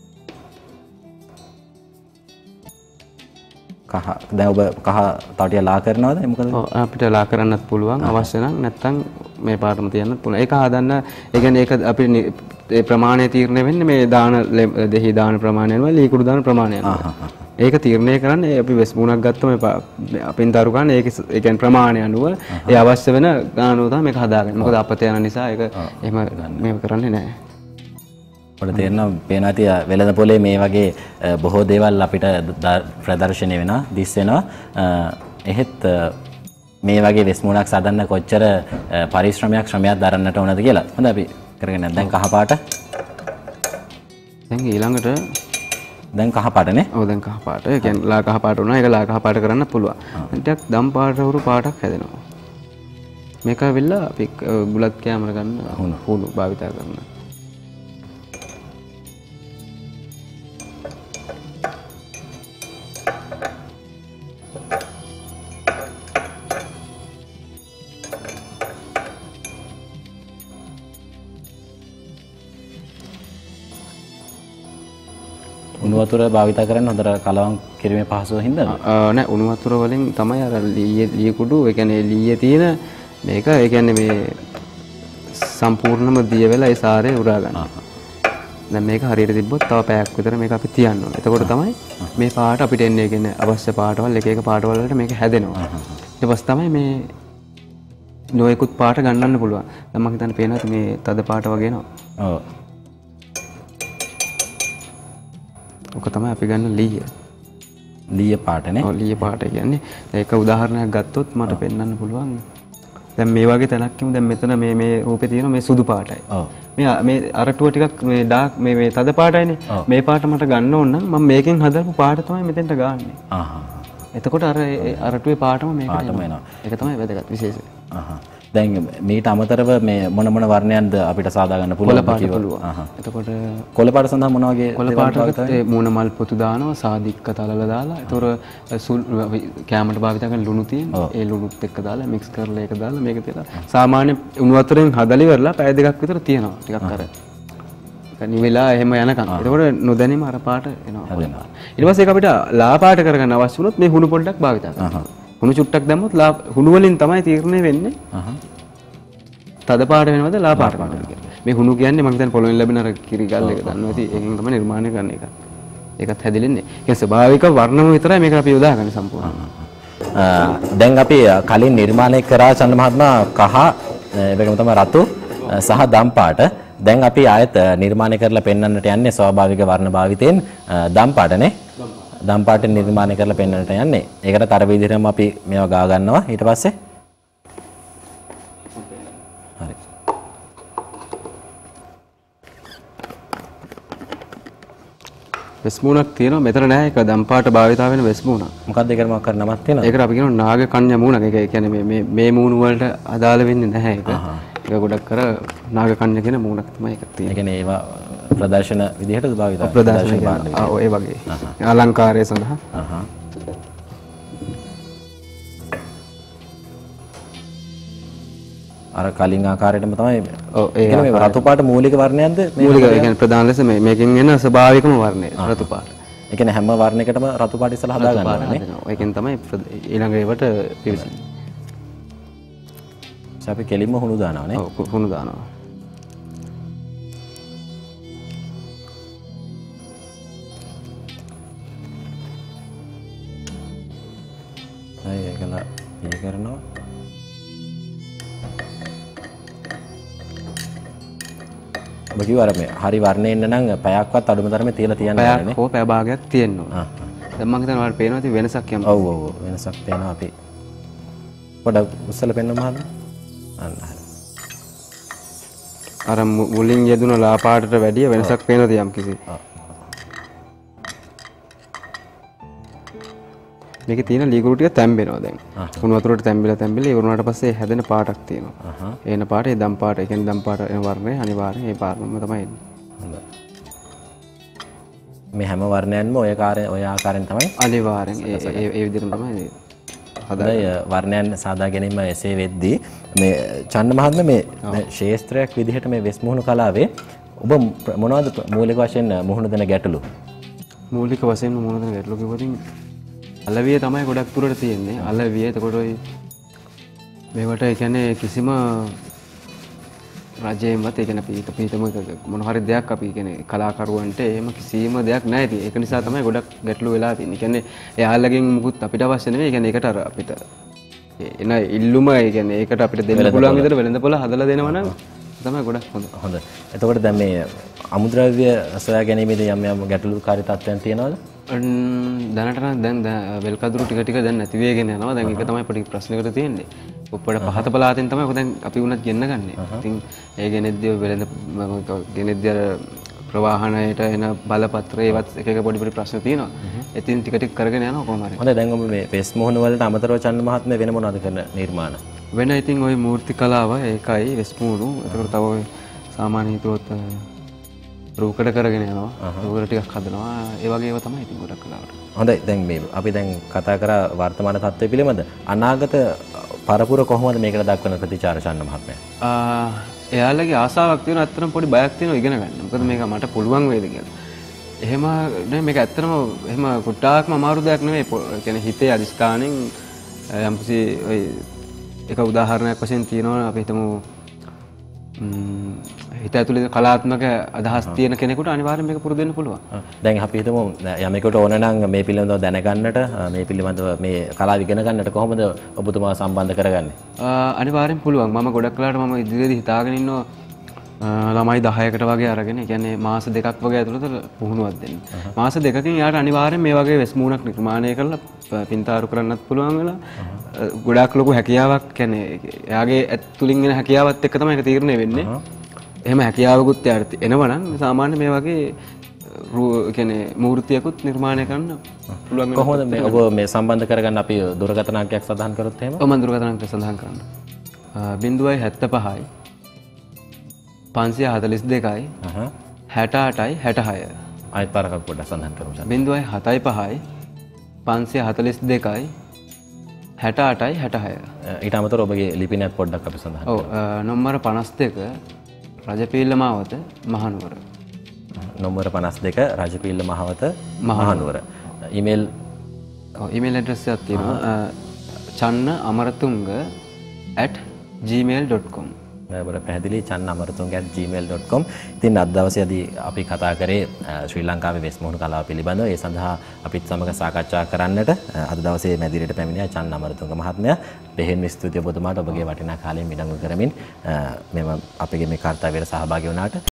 කහ දැන් ඔබ කහ තවටිය ලා කරනවද මොකද? ඔව් අපිට ලා කරන්නත් පුළුවන් අවශ්‍ය නම් නැත්නම් මේ පාටම තියන්නත් පුළුවන්. ඒක හදන්න ඒ කියන්නේ ඒක අපි ඒ ප්‍රමාණය තීරණය වෙන්නේ මේ දාන දෙහි දාන ප්‍රමාණය අනුව ලීකුඩු දාන ප්‍රමාණය අනුව. ඒක තීරණය කරන්නේ අපි වෙස් මුණක් ගත්තම අපෙන් තරු ගන්න ඒක ඒ කියන්නේ ප්‍රමාණය අනුව ඒ අවශ්‍ය වෙන ගානෝ තමයි මේක හදාගන්නේ. මොකද අපත යන නිසා ඒක එහෙම මේව කරන්නේ නැහැ. ඔයාලට තේරෙනවා පේනවා තිය වෙළඳ පොලේ මේ වගේ බොහෝ දේවල් අපිට ප්‍රදර්ශනය වෙනවා දිස් වෙනවා. එහෙත් මේ වගේ වෙස් මුණක් සාදන්න කොච්චර පරිශ්‍රමයක් ශ්‍රමයක් දරන්නට ඕනද කියලා. හොඳයි අපි කරගෙන යන්න. දැන් කහ පාට. දැන් ඊළඟට දැන් කහ පාටනේ. ඔව් දැන් කහ පාට. ඒ කියන්නේ ලා කහ පාට වුණා. ඒක ලා කහ පාට කරන්න පුළුවන්. ටිකක් දම් පාට වරු පාටක් හැදෙනවා. මේක වෙලා අපි බුලත් කැමර ගන්න හුණු හුණු භාවිතා කරනවා. උණු වතුර භාවිත කරන්නේ හොඳට කලවම් කිරීමේ පහසුව හින්දාද? නෑ උණු වතුර වලින් තමයි අර ලීයේ ලී කුඩු ඒ කියන්නේ ලීයේ තියෙන මේක ඒ කියන්නේ මේ සම්පූර්ණම දිය වෙලා ඒ සාරේ උරා ගන්න. දැන් මේක හරියට තිබ්බොත් තව පැයක් විතර මේක අපි තියන්න ඕනේ. එතකොට තමයි මේ පාට අපිට එන්නේ ඒ කියන්නේ අවශ්‍ය පාටවල් එක එක පාටවල් වලට මේක හැදෙනවා. ඊට පස්සේ තමයි මේ නොයෙකුත් පාට ගන්නන්න පුළුවන්. දැන් මම හිතන්නේ පේනවාද මේ තද පාට වගේ එනවා. ඔව්. ඔක තමයි අපි ගන්න ලීය. ලීය පාටනේ. ඔව් ලීය පාට කියන්නේ ඒක උදාහරණයක් ගත්තොත් මට පෙන්වන්න පුළුවන්. දැන් මේ වගේ තැනක් කියමු. දැන් මෙතන මේ මේ රූපේ තියෙන මේ සුදු පාටයි. ඔව්. මේ මේ අරටුව ටිකක් මේ ඩාර්ක් මේ මේ තද පාටයිනේ. මේ පාට මට ගන්න ඕන නම් මම මේකෙන් හදපු පාට තමයි මෙතෙන්ට ගන්නෙ. ආහ්. එතකොට අර අරටුවේ පාටම මේකට එනවා. ඒක තමයි වැදගත් විශේෂය. ආහ්. දැන් මේට අමතරව මේ මොන මොන වර්ණයන්ද අපිට සාදා ගන්න පුළුවන් කිව්වා. එතකොට කොළ පාට සඳහා මොන වගේ කොළ පාටකට ඒ මූණ මල් පොතු දානවා සාදික්ක තලල දාලා. ඒතොර කැමරට භාවිත කරන ලුණු තියෙනවා. ඒ ලුණුත් එක්ක දාලා මික්ස් කරලා ඒක දාලා මේක තියලා සාමාන්‍ය උණු වතුරෙන් හදලා ඉවරලා පැය දෙකක් විතර තියෙනවා. ටිකක් අර නිවිලා එහෙම යනකම්. ඒතකොට නොදැනීම අර පාට එනවා. ඊට පස්සේ ඒක අපිට ලා පාට කරගන්න අවශ්‍ය වුණොත් මේ හුණු පොඩ්ඩක් භාවිත කරනවා. හුණු චුට්ටක් දැම්මොත් ලා හුණු වලින් තමයි තීරණය වෙන්නේ. අහහ. තද පාට වෙනවද ලා පාට වෙනවද කියලා. මේ හුණු කියන්නේ මම හිතන්නේ පොළොවෙන් ලැබෙන අර කිරි ගල් එක දන්නවා. ඉතින් ඒකෙන් තමයි නිර්මාණය කරන එක. ඒකත් හැදිලෙන්නේ. ඒක ස්වභාවික වර්ණම විතරයි මේක අපි යොදාගන්නේ සම්පූර්ණයෙන්. දැන් අපි කලින් නිර්මාණය කරා චන්ද මහත්මයා කහ ඒකම තමයි රතු සහ දම් පාට. දැන් අපි ආයත නිර්මාණය කරලා පෙන්වන්නට යන්නේ ස්වාභාවික වර්ණ භාවිතයෙන් දම් පාටනේ. දම් පාට නිර්මාණය කරලා පෙන්වන්නට යන්නේ. ඒකට අර විදිහටම අපි මේවා ගා ගන්නවා. ඊට පස්සේ හරි. වෙස් මුණක් තියෙනවා. මෙතන නෑ ඒක දම් පාට භාවිතා වෙන වෙස් මුණක්. මොකක්ද ඒකට මොකක් කර නමක් තියෙනවද? ඒකට අපි කියනවා නාග කන්‍යා මුණක්. ඒක කියන්නේ මේ මේ මේ මුණු වලට අදාළ වෙන්නේ නැහැ ඒක. ඒක ගොඩක් කර නාග කන්‍යා කියන මුණක් තමයි ඒක තියෙන්නේ. ඒ කියන්නේ ඒවා ප්‍රදර්ශන විදිහට භාවිත කරනවා. ප්‍රදර්ශන කරනවා. ඔව් ඒ වගේ. අලංකාරය සඳහා. අහහ. අර කලින් ආකාරයටම තමයි. ඔව් ඒ කියන්නේ මේ රතු පාට මූලික වර්ණයක්ද? මූලික ඒ කියන්නේ ප්‍රධාන ලෙස මේ මේකෙන් එන ස්වභාවිකම වර්ණය රතු පාට. ඒ කියන්නේ හැම වර්ණයකටම රතු පාට ඉස්සලා හදා ගන්නවා නේ. ඒකෙන් තමයි ඊළඟ ඒවට පිවිසෙන්නේ. අපි කෙලින්ම හුණු දානවා නේ. ඔව් හුණු දානවා. අය ඒකලා ඉය කරනවා. ඔබ කිව්වා මේ හරි වර්ණේ එන්න නම් පැයක්වත් අඩුම තරමේ තියලා තියන්න ඕනේ නේ. පැයක් හෝ පැය භාගයක් තියෙන්න ඕනේ. දැන් මම හිතනවා ඔයාලට පේනවා ඉතින් වෙනසක් යම්. ඔව් ඔව් වෙනසක් පේනවා අපි. පොඩක් උස්සලා පෙන්නමු මහත්මයා. අන්න හරි. අර මුලින් යෙදුන ලා පාටට වැඩිය වෙනසක් පේනවද යම් කිසි? මේකේ තියෙන ලීකුරු ටික තැම්බෙනවා දැන්. කුණු වතුරට තැම්බිලා තැම්බිලා ඉවරුනාට පස්සේ හැදෙන පාටක් තියෙනවා. ඒන පාට ඒ දම් පාට. ඒ කියන්නේ දම් පාට එන වර්ණය අනිවාර්යෙන් ඒ පාටම තමයි එන්නේ. හොඳයි. මේ හැම වර්ණයන්ම ඔය ආකාරය ඔය ආකාරයෙන් තමයි අනිවාර්යෙන් ඒ ඒ ඒ විදිහටම තමයි හදයි වර්ණයන් සාදා ගැනීම එසේ වෙද්දී මේ චන්න මහත්මයා මේ ශේස්ත්‍රයක් විදිහට මේ වෙස් මුහුණු කලාවේ ඔබ මොනවද මූලික වශයෙන් මුහුණ දෙන ගැටලු? මූලික වශයෙන් මුහුණ දෙන ගැටලු කිව්වොත් අලවිය තමයි ගොඩක් දුරට තියෙන්නේ. අලවිය එතකොට ඔය මේවට ඒ කියන්නේ කිසිම රජයෙන්වත් ඒ කියන්නේ අපි පිටම මොන හරි දෙයක් අපි කියන්නේ කලාකරුවන්ට එහෙම කිසිම දෙයක් නැහැ ඉතින්. ඒක නිසා තමයි ගොඩක් ගැටලු වෙලා තියෙන්නේ. ඒ කියන්නේ එයාලගෙන් මුකුත් අපිට අවශ්‍ය නෙවෙයි. ඒ කියන්නේ ඒකට අර අපිට එන ඉල්ලුම ඒ කියන්නේ ඒකට අපිට දෙන්න පුළුවන් විදිහට වෙළඳපොළ හදලා දෙනවා නම් තමයි ගොඩක් හොඳ. හොඳ. එතකොට දැන් මේ අමුද්‍රව්‍ය සොයා ගැනීමේදී යම් යම් ගැටලුකාරී තත්ත්වයන් තියෙනවද? දැනට නම් දැන් වෙල්කදුරු ටික ටික දැන් නැති වෙගෙන යනවා. දැන් ඒක තමයි පොඩි ප්‍රශ්නයකට තියෙන්නේ. උඩට පහත පළාතෙන් තමයි ඔක දැන් අපි උනත් ගෙන්න ගන්නේ. ඉතින් ඒ ගෙනෙද්දී වෙළඳ ගෙනෙද්දී අර ප්‍රවාහනයට එන බලපත්‍ර ඒවත් එක එක පොඩි පොඩි ප්‍රශ්න තියෙනවා. ඉතින් ටික ටික කරගෙන යනවා කොහොම හරි. හොඳයි දැන් ඔබ මේ වෙස් මොහොන වලට අමතරව චන්න මහත්මයා වෙන මොනවද කරන නිර්මාණ? වෙන ඉතින් ওই මූර්ති කලාව ඒකයි වෙස් මුහුණු. ඒකට තව ඔය සාමාන්‍ය හිතුවොත් රූකඩ කරගෙන යනවා. රූකඩ ටිකක් හදනවා. ඒ වගේ ඒවා තමයි ඉතින් ගොඩක් කලාවට. හොඳයි දැන් මේ අපි දැන් කතා කරා වර්තමාන තත්ත්වය පිළිබඳ අනාගත පරපුර කොහොමද මේකට දක්වන ප්‍රතිචාර චන්න මහත්මයා? එයාලගේ ආසාවක් තියෙනවා ඇත්තටම පොඩි බයක් තියෙනවා ඉගෙන ගන්න. මොකද මේක මට පුළුවන් වේද කියලා. එහෙම නේ මේක ඇත්තටම එහෙම කුට්ටාක්ම අමාරු දෙයක් නෙමෙයි. ඒ කියන්නේ හිතේ අදිස්ථානෙන් යම්කිසි ඔය එක උදාහරණයක් වශයෙන් තියෙනවා අපි හිතමු හිත ඇතුලේ කලාත්මක අදහස් තියෙන කෙනෙකුට අනිවාර්යෙන් මේක පුරුදු වෙන්න පුළුවන්. දැන් අපි හිතමු යමෙකුට ඕන නම් මේ පිළිබඳව දැනගන්නට මේ පිළිබඳව මේ කලාව ඉගෙන ගන්නට කොහොමද ඔබතුමා සම්බන්ධ කරගන්නේ? අනිවාර්යෙන් පුළුවන්. මම ගොඩක් කලාවට මම ඉදිරියේදී හිතාගෙන ඉන්නවා ළමයි දහයකට වගේ අරගෙන, ඒ කියන්නේ මාස දෙකක් වගේ ඇතුළත පුහුණුවක් දෙන්න. මාස දෙකකින් යාට අනිවාර්යෙන් මේ වගේ වෙස් මූණක් නිර්මාණය කරලා පින්තාරු කරන්නත් පුළුවන් වෙලා ගොඩාක් ලොකු හැකියාවක් කියන්නේ එයාගේ ඇතුලින් එන හැකියාවත් එක්ක තමයි ඒක තීරණය වෙන්නේ. එහෙම හැකියාවකුත් යාට එනවනම් සාමාන්‍ය මේ වගේ කියන්නේ මූර්තියකුත් නිර්මාණය කරන්න පුළුවන්. කොහොමද මේ ඔබ මේ සම්බන්ධ කරගන්න අපි දුරකථන අංකයක් සඳහන් කරොත් එහෙම? ඔව් මම දුරකථන අංකය සඳහන් කරන්න. ज़ीरो सात पाँच පන්සිය හතළිස් දෙකයි හැට අටයි හැට හය. ආයෙත් පාරක් පොඩ්ඩක් සඳහන් කරමු. ज़ीरो सात पाँच පන්සිය හතළිස් දෙකයි හැට අටයි හැට හය. ඊට අමතරව ඔබගේ ලිපිනයත් පොඩ්ඩක් අපි සඳහන් කරමු. ඔව් නොම්බර පනස් දෙක රජපීල්ල මාවත මහනුවර. නොම්බර පනස් දෙක රජපීල්ල මාවත මහනුවර. ඊමේල් ඔව් ඊමේල් ඇඩ්‍රස් එකක් තියෙනවා Channa Amarathunga at gmail dot com. බර පැහැදිලි Channa Amarathunga at gmail dot com. ඉතින් අද දවසේදී අපි කතා කරේ ශ්‍රී ලංකාවේ වෙස් මුහුණු කලාව පිළිබඳව. ඒ සඳහා අපිත් සමග සාකච්ඡා කරන්නට අද දවසේ මැදිරියට පැමිණියා චන්න අමරතුංග මහත්මයා. බෙහෙන් ස්තුතිය ඔබතුමාට ඔබගේ වටිනා කාලය මිඩංගු කරමින් මෙම අපගේ මේ කාර්යයට සහභාගී වුණාට.